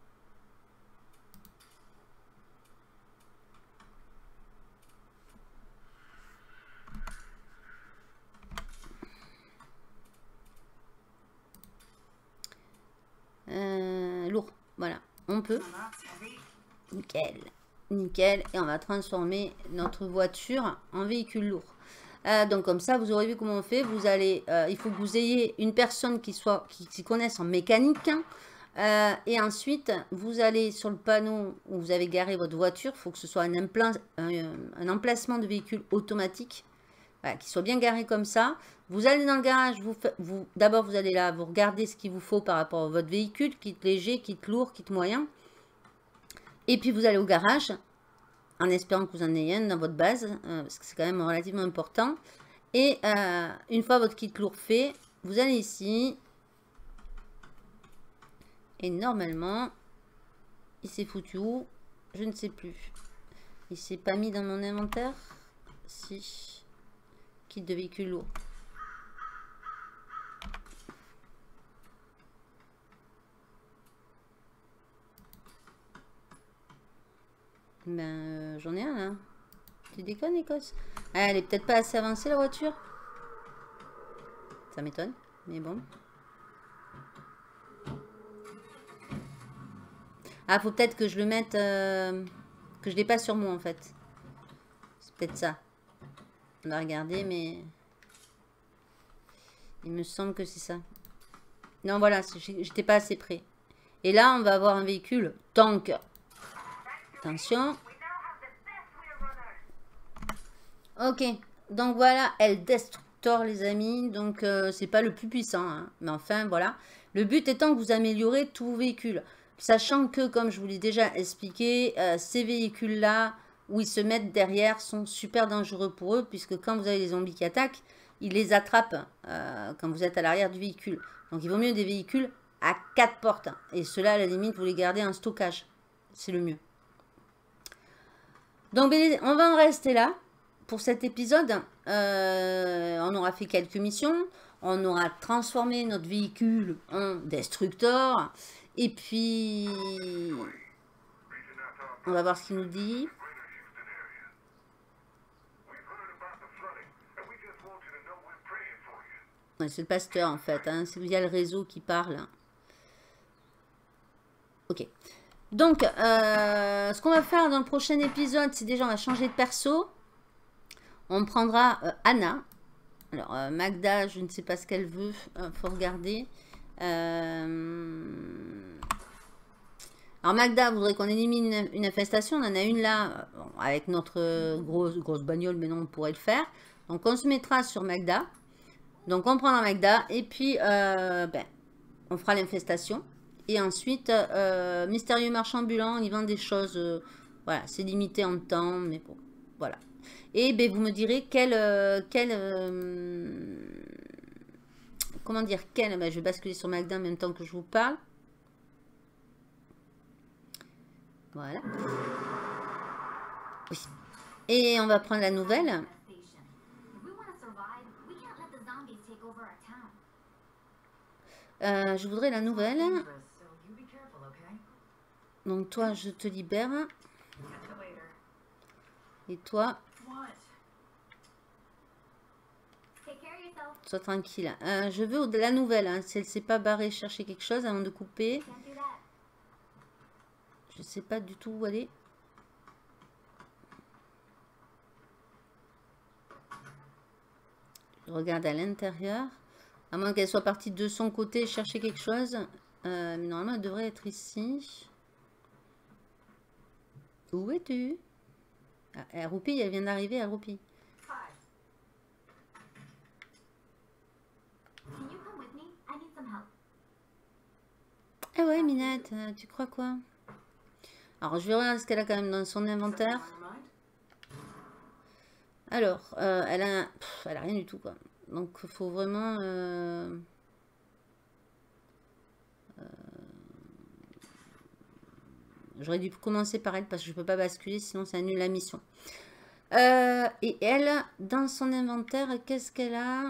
Euh, lourd, voilà. On peut. Nickel. Nickel. Et on va transformer notre voiture en véhicule lourd. Euh, donc comme ça, vous aurez vu comment on fait. Vous allez, euh, il faut que vous ayez une personne qui soit, qui s'y connaisse en mécanique. Euh, et ensuite, vous allez sur le panneau où vous avez garé votre voiture. Il faut que ce soit un, implant, un, un emplacement de véhicule automatique. Voilà, qui soit bien garé comme ça. Vous allez dans le garage. Vous, vous, d'abord, vous allez là, vous regardez ce qu'il vous faut par rapport à votre véhicule. Kit léger, kit lourd, kit moyen. Et puis, vous allez au garage. En espérant que vous en ayez un dans votre base, euh, parce que c'est quand même relativement important. Et euh, une fois votre kit lourd fait, vous allez ici. Et normalement, il s'est foutu où? Je ne sais plus. Il s'est pas mis dans mon inventaire? Si. Kit de véhicule lourd. Ben, euh, j'en ai un là. Tu déconnes, Écosse? Ah, elle est peut-être pas assez avancée la voiture. Ça m'étonne, mais bon. Ah, faut peut-être que je le mette... Euh, que je l'ai pas sur moi en fait. C'est peut-être ça. On va regarder, mais... Il me semble que c'est ça. Non, voilà, j'étais pas assez près. Et là, on va avoir un véhicule tank. Attention. Ok, donc voilà, elle Destructor les amis, donc euh, c'est pas le plus puissant, hein. Mais enfin voilà. Le but étant que vous améliorez tous vos véhicules, sachant que comme je vous l'ai déjà expliqué, euh, ces véhicules là où ils se mettent derrière sont super dangereux pour eux, puisque quand vous avez les zombies qui attaquent, ils les attrapent euh, quand vous êtes à l'arrière du véhicule. Donc il vaut mieux des véhicules à quatre portes, et ceux-là à la limite vous les gardez en stockage, c'est le mieux. Donc on va en rester là. Pour cet épisode, euh, on aura fait quelques missions. On aura transformé notre véhicule en Destructor. Et puis, on va voir ce qu'il nous dit. Ouais, c'est le pasteur en fait. Hein. C'est via le réseau qui parle. Ok. Donc, euh, ce qu'on va faire dans le prochain épisode, c'est déjà on va changer de perso. On prendra euh, Anna. Alors, euh, Magda, je ne sais pas ce qu'elle veut. Il euh, faut regarder. Euh... Alors, Magda voudrait qu'on élimine une, une infestation. On en a une là, bon, avec notre grosse, grosse bagnole, mais non, on pourrait le faire. Donc, on se mettra sur Magda. Donc, on prendra Magda. Et puis, euh, ben, on fera l'infestation. Et ensuite, euh, mystérieux marchand ambulant, ils vendent des choses. Euh, voilà, c'est limité en temps, mais bon, voilà. Et ben, vous me direz quel, euh, quel euh, comment dire, quel, ben, je vais basculer sur Magda en même temps que je vous parle. Voilà. Oui. Et on va prendre la nouvelle. Euh, je voudrais la nouvelle. Donc toi, je te libère. Et toi, sois tranquille. Euh, je veux de la nouvelle. Hein. Si elle ne s'est pas barrée chercher quelque chose avant de couper. Je ne sais pas du tout où aller. Je regarde à l'intérieur. À moins qu'elle soit partie de son côté chercher quelque chose. Euh, mais normalement, elle devrait être ici. Où es-tu? Ah, elle roupille, elle vient d'arriver, elle roupille. Eh ouais, Minette, tu crois quoi? Alors, je vais regarder ce qu'elle a quand même dans son inventaire. Alors, euh, elle a, pff, elle a rien du tout, quoi. Donc, il faut vraiment... Euh, euh, J'aurais dû commencer par elle parce que je ne peux pas basculer, sinon ça annule la mission. Euh, et elle, dans son inventaire, qu'est-ce qu'elle a?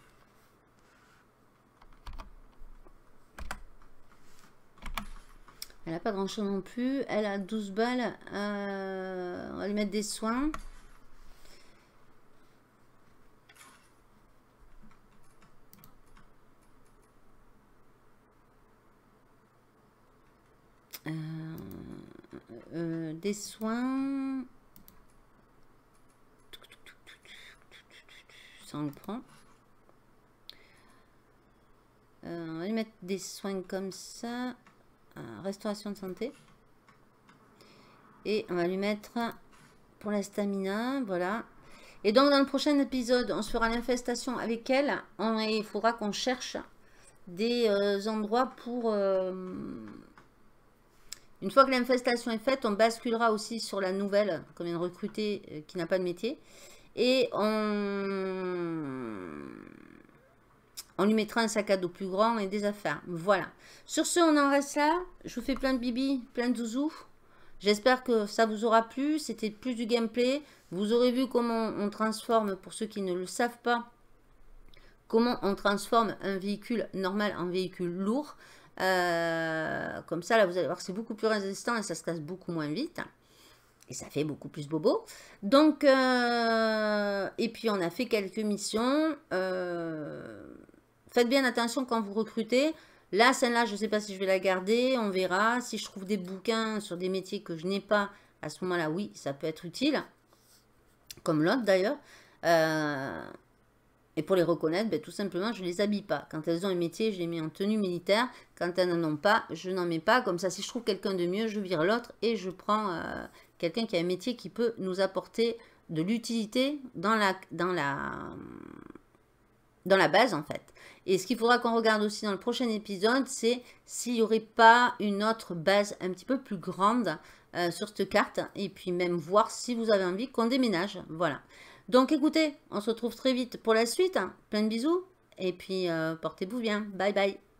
Elle n'a pas grand-chose non plus. Elle a douze balles. Euh, on va lui mettre des soins. Euh, euh, des soins. Ça on le prend. Euh, on va lui mettre des soins comme ça. Euh, restauration de santé. Et on va lui mettre pour la stamina. Voilà. Et donc dans le prochain épisode, on se fera l'infestation avec elle. On, il faudra qu'on cherche des euh, endroits pour... Euh, une fois que l'infestation est faite, on basculera aussi sur la nouvelle qu'on vient de recruter euh, qui n'a pas de métier. Et on... on lui mettra un sac à dos plus grand et des affaires. Voilà. Sur ce, on en reste là. Je vous fais plein de bibi, plein de zouzous. J'espère que ça vous aura plu. C'était plus du gameplay. Vous aurez vu comment on transforme, pour ceux qui ne le savent pas, comment on transforme un véhicule normal en véhicule lourd. Euh, comme ça, là, vous allez voir que c'est beaucoup plus résistant et ça se casse beaucoup moins vite. Et ça fait beaucoup plus bobo. Donc, euh, et puis on a fait quelques missions. Euh, faites bien attention quand vous recrutez. Là, celle-là, je ne sais pas si je vais la garder. On verra. Si je trouve des bouquins sur des métiers que je n'ai pas, à ce moment-là, oui, ça peut être utile. Comme l'autre d'ailleurs. Euh, Et pour les reconnaître, ben, tout simplement, je ne les habille pas. Quand elles ont un métier, je les mets en tenue militaire. Quand elles n'en ont pas, je n'en mets pas. Comme ça, si je trouve quelqu'un de mieux, je vire l'autre et je prends euh, quelqu'un qui a un métier qui peut nous apporter de l'utilité dans la, dans, la, dans la base, en fait. Et ce qu'il faudra qu'on regarde aussi dans le prochain épisode, c'est s'il n'y aurait pas une autre base un petit peu plus grande euh, sur cette carte. Et puis même voir si vous avez envie qu'on déménage. Voilà. Donc écoutez, on se retrouve très vite pour la suite. Plein de bisous. Et puis euh, portez-vous bien. Bye bye.